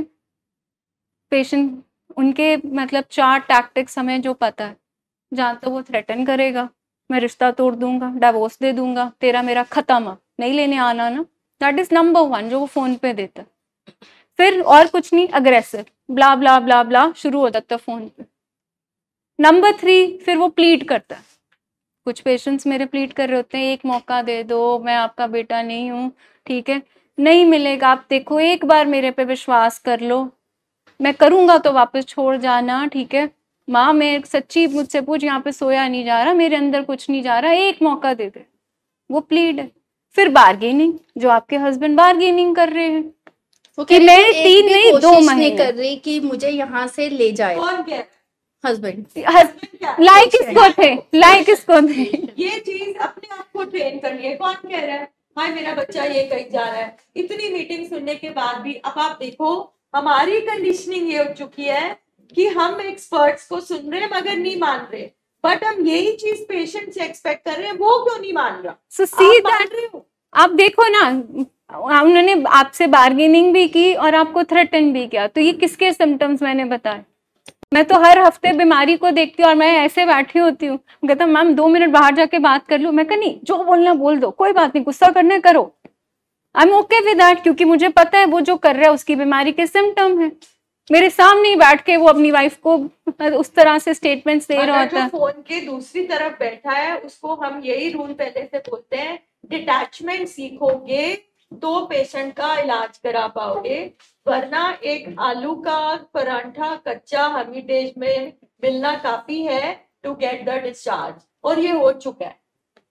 पेशेंट उनके मतलब चार टैक्टिक्स हमें जो पता है, जहाँ तो वो थ्रेटन करेगा, मैं रिश्ता तोड़ दूंगा, डिवोर्स दे दूंगा, तेरा मेरा खत्म, नहीं लेने आना ना। दैट इज नंबर वन जो वो फोन पे देता है। फिर और कुछ नहीं, अग्रेसिव, ब्ला ब्ला ब्ला ब्ला शुरू हो जाता है फोन पे। नंबर थ्री, फिर वो प्लीड करता है। कुछ पेशेंट्स मेरे प्लीड कर रहे होते हैं, एक मौका दे दो, मैं आपका बेटा नहीं हूँ, ठीक है, नहीं मिलेगा, आप देखो एक बार मेरे पे विश्वास कर लो, मैं करूंगा तो वापस छोड़ जाना, ठीक है माँ, मैं सच्ची, मुझसे पूछ, यहाँ पे सोया नहीं जा रहा, मेरे अंदर कुछ नहीं जा रहा, एक मौका दे दे। वो प्लीड है। फिर बार्गेनिंग, जो आपके हस्बैंड बार्गेनिंग कर रहे हैं कि मैं तीन नहीं दो महीने कर रही कि मुझे यहाँ से ले जाए। कौन कह रहा है? हस्बैंड लाइक किसको थे, लाइक किसको थे? ये चीज अपने आप को ट्रेन करनी है। कौन कह रहा है हाय मेरा बच्चा ये कहीं जा रहा है? इतनी मीटिंग सुनने के बाद भी अब आप देखो, हमारी कंडीशनिंग ये हो चुकी है कि हम एक्सपर्ट्स को सुन रहे हैं मगर नहीं मान रहे, बट हम यही चीज पेशेंट से एक्सपेक्ट कर रहे हैं, वो क्यों नहीं मान रहा? so see that, आप देखो ना, उन्होंने आपसे बार्गेनिंग भी की और आपको थ्रेटन भी किया, तो ये किसके सिम्टम्स मैंने बताए? मैं तो हर हफ्ते बीमारी को देखती हूँ और मैं ऐसे बैठी होती हूँ, कहता मैम दो मिनट बाहर जाके बात कर लो, मैं कहा नहीं, जो बोलना बोल दो, कोई बात नहीं, गुस्सा करना करो, I am okay with that, क्योंकि मुझे पता है वो जो कर रहा है उसकी बीमारी के सिम्टम है। मेरे सामने ही बैठ के वो अपनी वाइफ को उस तरह से स्टेटमेंट्स दे रहा होता है। फोन के दूसरी तरफ बैठा है उसको हम यही रूल पहले से बोलते हैं, डिटैचमेंट सीखोगे तो पेशेंट का इलाज करा पाओगे, वरना एक आलू का परांठा कच्चा हर्मिटेज में मिलना काफी है टू गेट द डिस्चार्ज। और ये हो चुका है,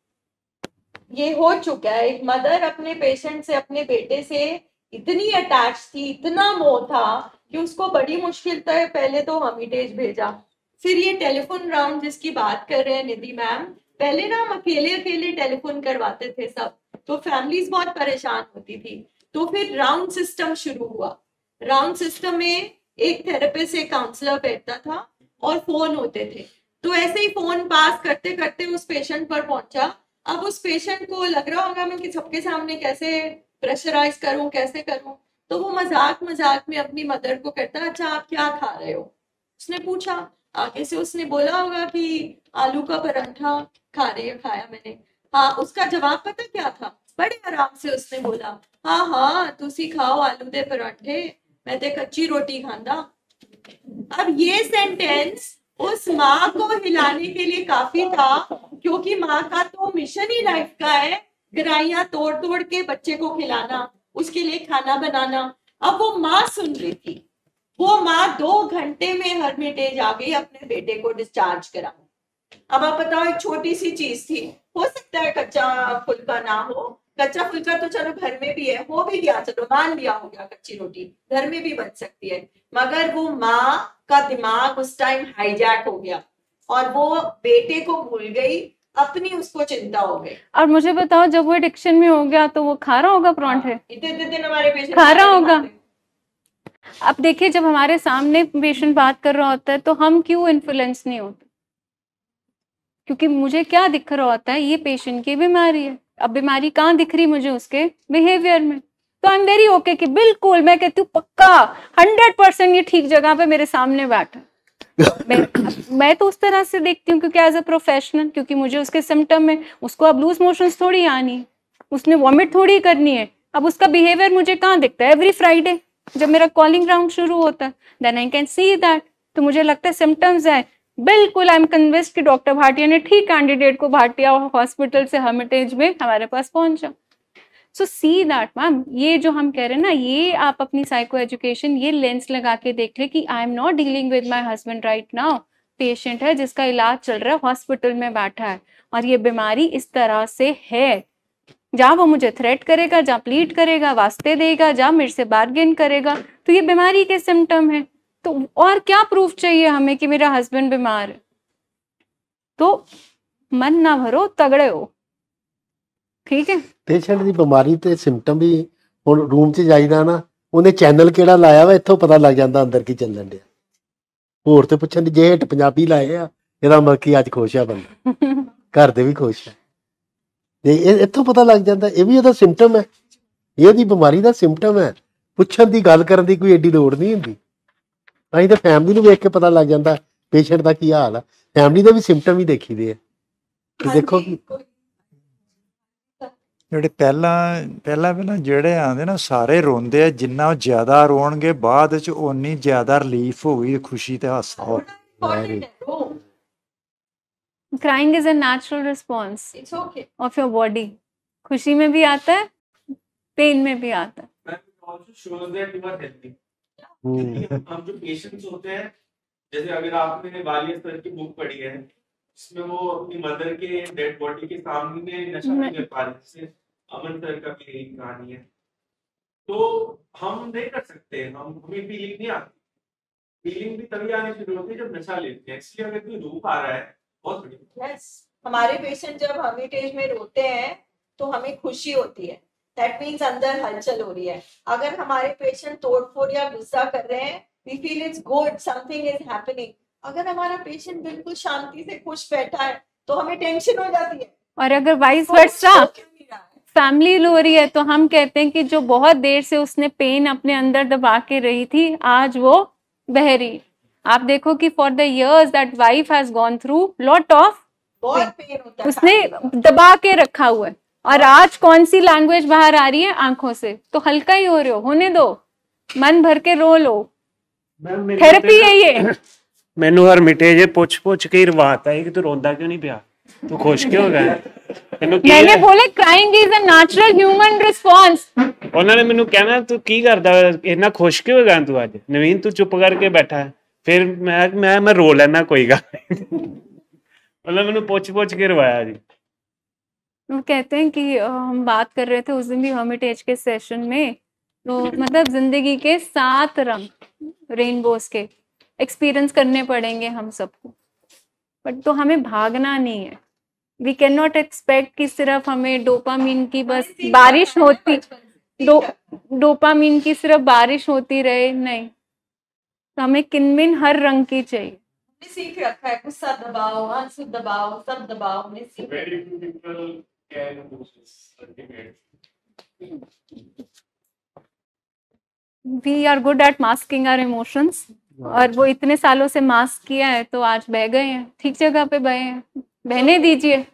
ये हो चुका है। एक मदर अपने पेशेंट से, अपने बेटे से इतनी अटैच थी, इतना मोह था कि उसको बड़ी मुश्किल से पहले तो हर्मिटेज भेजा, फिर ये टेलीफोन राउंड जिसकी बात कर रहे हैं निधि मैम, पहले ना हम अकेले अकेले टेलीफोन करवाते थे सब, तो फैमिलीज बहुत परेशान होती थी, तो फिर राउंड सिस्टम शुरू हुआ। राउंड सिस्टम में एक थेरेपिस्ट, एक काउंसलर बैठता था और फोन होते थे, तो ऐसे ही फोन पास करते करते उस पेशेंट पर पहुंचा। अब उस पेशेंट को लग रहा होगा मैं कि सबके सामने कैसे प्रेशराइज करूं, कैसे करूं, तो वो मजाक मजाक में अपनी मदर को कहता, अच्छा आप क्या खा रहे हो? उसने पूछा, आगे से उसने बोला होगा कि आलू का पराठा खा रहे हो, खाया मैंने। हाँ, उसका जवाब पता क्या था? बड़े आराम से उसने बोला, हाँ हाँ तुसी खाओ आलू दे पराठे, मैं ते कच्ची रोटी खांदा। अब ये सेंटेंस उस माँ को हिलाने के लिए काफी था, क्योंकि माँ का तो मिशन ही लाइफ का है गराइयां तोड़ तोड़ के बच्चे को खिलाना, उसके लिए खाना बनाना। अब वो माँ सुन रही थी, वो माँ दो घंटे में हर्मिटेज आ गई अपने बेटे को डिस्चार्ज करा। अब आप बताओ, एक छोटी सी चीज थी, हो सकता है कच्चा फुल्का ना हो, कच्चा फुल्का तो चलो घर में भी है, हो भी गया, चलो मान लिया हो गया, कच्ची रोटी घर में भी बन सकती है, मगर वो माँ का दिमाग उस टाइम हाईजैक हो गया और वो बेटे को भूल गई, अपनी उसको चिंता हो गई। और मुझे बताओ, जब वो एडिक्शन में हो गया तो वो खा रहा होगा परांठे, इतने दिन हमारे पेशेंट खा रहा होगा। अब देखिए, जब हमारे सामने पेशेंट बात कर रहा होता है तो हम क्यों इन्फ्लुएंस नहीं होते? क्योंकि मुझे क्या दिख रहा होता है, ये पेशेंट की बीमारी है। अब बीमारी कहाँ दिख रही मुझे? उसके बिहेवियर में। तो आई एम वेरी ओके कि बिल्कुल, मैं कहती हूँ पक्का हंड्रेड परसेंट ये ठीक जगह पे मेरे सामने बैठा। मैं, मैं तो उस तरह से देखती हूँ, क्योंकि एज अ प्रोफेशनल, क्योंकि मुझे उसके सिम्टम में, उसको अब लूज मोशंस थोड़ी आनी है, उसने वॉमिट थोड़ी करनी है। अब उसका बिहेवियर मुझे कहाँ दिखता है? एवरी फ्राइडे जब मेरा कॉलिंग राउंड शुरू होता है, then I can see that. तो मुझे लगता है सिम्टम्स है, बिल्कुल आई एम कन्विंस्ड कि डॉक्टर भाटिया ने ठीक कैंडिडेट को भाटिया हॉस्पिटल से हर्मिटेज में हमारे पास पहुंचा। सो सी दैट मैम, ये जो हम कह रहे हैं ना, ये आप अपनी साइको एजुकेशन ये लेंस लगा के देख ले कि I am not dealing with my husband right now, patient है जिसका इलाज चल रहा है, हॉस्पिटल में बैठा है और ये बीमारी इस तरह से है, जहाँ वो मुझे थ्रेट करेगा, जहाँ प्लीड करेगा, वास्ते देगा, जहाँ मेरे से बार्गेन करेगा, तो ये बीमारी के सिम्टम है। तो और क्या प्रूफ चाहिए हमें कि मेरा हस्बैंड बीमार है? तो मन ना भरो, तगड़े हो, ठीक है। पेशेंट ਦੀ ਬਿਮਾਰੀ ਤੇ ਸਿੰਪਟਮ ਵੀ ਹੁਣ ਰੂਮ 'ਚ ਜਾਈਦਾ ਨਾ, ਉਹਨੇ ਚੈਨਲ ਕਿਹੜਾ ਲਾਇਆ ਵਾ, ਇੱਥੋਂ ਪਤਾ ਲੱਗ ਜਾਂਦਾ ਅੰਦਰ ਕੀ ਚੱਲਣ ਡਿਆ। ਹੋਰ ਤੇ ਪੁੱਛਣ ਦੀ, ਜੇ ਹੇਠ ਪੰਜਾਬੀ ਲਾਏ ਆ, ਇਹਦਾ ਮਤਲਬ ਕਿ ਅੱਜ ਖੁਸ਼ ਆ ਬੰਦਾ, ਘਰ ਦੇ ਵੀ ਖੁਸ਼ ਆ, ਤੇ ਇਹ ਇੱਥੋਂ ਪਤਾ ਲੱਗ ਜਾਂਦਾ ਇਹ ਵੀ ਇਹਦਾ ਸਿੰਪਟਮ ਹੈ, ਇਹਦੀ ਬਿਮਾਰੀ ਦਾ ਸਿੰਪਟਮ ਹੈ। ਪੁੱਛਣ ਦੀ, ਗੱਲ ਕਰਨ ਦੀ ਕੋਈ ਏਡੀ ਲੋੜ ਨਹੀਂ ਹੁੰਦੀ। ਅਸੀਂ ਤਾਂ ਫੈਮਿਲੀ ਨੂੰ ਵੇਖ ਕੇ ਪਤਾ ਲੱਗ ਜਾਂਦਾ ਪੇਸ਼ੈਂਟ ਦਾ ਕੀ ਹਾਲ ਆ, ਫੈਮਿਲੀ ਦੇ ਵੀ ਸਿੰਪਟਮ ਹੀ ਦੇਖੀਦੇ ਆ। ਤੇ हाँ ਦੇਖੋ जी, ਕਿ कोई- ਜਿਹੜੇ ਪਹਿਲਾਂ ਪਹਿਲਾਂ ਪਹਿਲਾਂ ਜਿਹੜੇ ਆਉਂਦੇ ਨਾ ਸਾਰੇ ਰੋਂਦੇ ਆ, ਜਿੰਨਾ ਉਹ ਜ਼ਿਆਦਾ ਰੋਣਗੇ ਬਾਅਦ ਚ ਓਨੀ ਜ਼ਿਆਦਾ ਰਿਲੀਫ ਹੋਊਗੀ, ਖੁਸ਼ੀ ਤੇ ਹਾਸਾ ਹੋ रोना important है, रो, crying is a natural response it's okay. Of your body. खुशी में भी आता है, पेन में भी आता है। That also shows that you are healthy. हम्म। क्योंकि हम जो पेशेंट्स होते हैं, जैसे अगर आपने वालिया सर की बुक पढ़ी है, इसमें वो अपनी मदर के डेड बॉडी के सामने नशा नहीं कर पा रहे, जैसे अमन सर का भी यही कहानी है। तो हम नहीं कर सकते, हम हमें फीलिंग नहीं आती। फीलिंग भी तभी आनी शुरू होती है जब नशा लेते हैं। इसलिए अगर कोई रो पा रहा है, बहुत बढ़िया। Yes, हमारे पेशेंट जब हर्मिटेज में रोते हैं तो हमें खुशी होती है, दैट मीन्स अंदर हलचल हो रही है। अगर हमारे पेशेंट तोड़फोड़ या गुस्सा कर रहे हैं, we feel it's good, something is happening. अगर हमारा पेशेंट बिल्कुल शांति से खुश बैठा है तो हमें टेंशन हो जाती है, और अगर वाइस वो वर्सा हो क्यों नहीं रहा है? फैमिली लो रही है तो हम कहते हैं कि जो बहुत देर से उसने पेन अपने अंदर दबा के रही थी, आज वो बह रही। आप देखो कि for the years that wife has gone through lot of, बहुत पेन होता है, उसने दबा के रखा हुआ है, और आज कौन सी लैंग्वेज बाहर आ रही है आंखों से, तो हल्का ही हो रहे हो, होने दो, मन भर के रो लो, थेरेपी है ये। ਮੈਨੂੰ ਹਰਮਿਟੇਜ ਪੁੱਛ ਪੁੱਛ ਕੇ ਹੀ ਰਵਾਤਾ ਹੈ ਕਿ ਤੂੰ ਰੋਂਦਾ ਕਿਉਂ ਨਹੀਂ ਪਿਆ, ਤੂੰ ਖੁਸ਼ ਕਿਉਂ ਹੋ ਗਿਆ, ਤੈਨੂੰ ਕੀ मैंने ਹੈ? बोले crying is a natural human response. ਉਹਨਾਂ ਨੇ ਮੈਨੂੰ ਕਹਿਣਾ ਤੂੰ ਕੀ ਕਰਦਾ, ਇੰਨਾ ਖੁਸ਼ ਕਿਉਂ ਹੋ ਗਿਆ ਤੂੰ ਅੱਜ, ਨਵੀਨ ਤੂੰ ਚੁੱਪ ਕਰਕੇ ਬੈਠਾ ਹੈ। ਫਿਰ ਮੈਂ ਮੈਂ ਮੈਂ ਰੋ ਲੈਣਾ, ਕੋਈ ਗੱਲ ਨਹੀਂ। मतलब मैंने पुछ पुछ के रवाया जी। वो कहते हैं कि अ, हम बात कर रहे थे उस दिन भी हर्मिटेज के सेशन में, तो मतलब जिंदगी के सात रंग रेनबोस के एक्सपीरियंस करने पड़ेंगे हम सबको, बट तो हमें भागना नहीं है। वी कैन नॉट एक्सपेक्ट कि सिर्फ हमें डोपामीन की बस सीख बारिश रखा है होती, बचपन से, डो सीख रखा है। डोपामीन की सिर्फ बारिश होती रहे, नहीं, तो हमें किनमिन हर रंग की चाहिए। हमने सीख रखा है, गुस्सा दबाओ, आंसू दबाओ, सब दबाओ, हमने सीख रखा है। Very few people can do this ultimately. We are good at masking our emotions, और वो इतने सालों से मास्क किया है तो आज बह गए हैं, ठीक जगह पे बहे हैं, बहने दीजिए।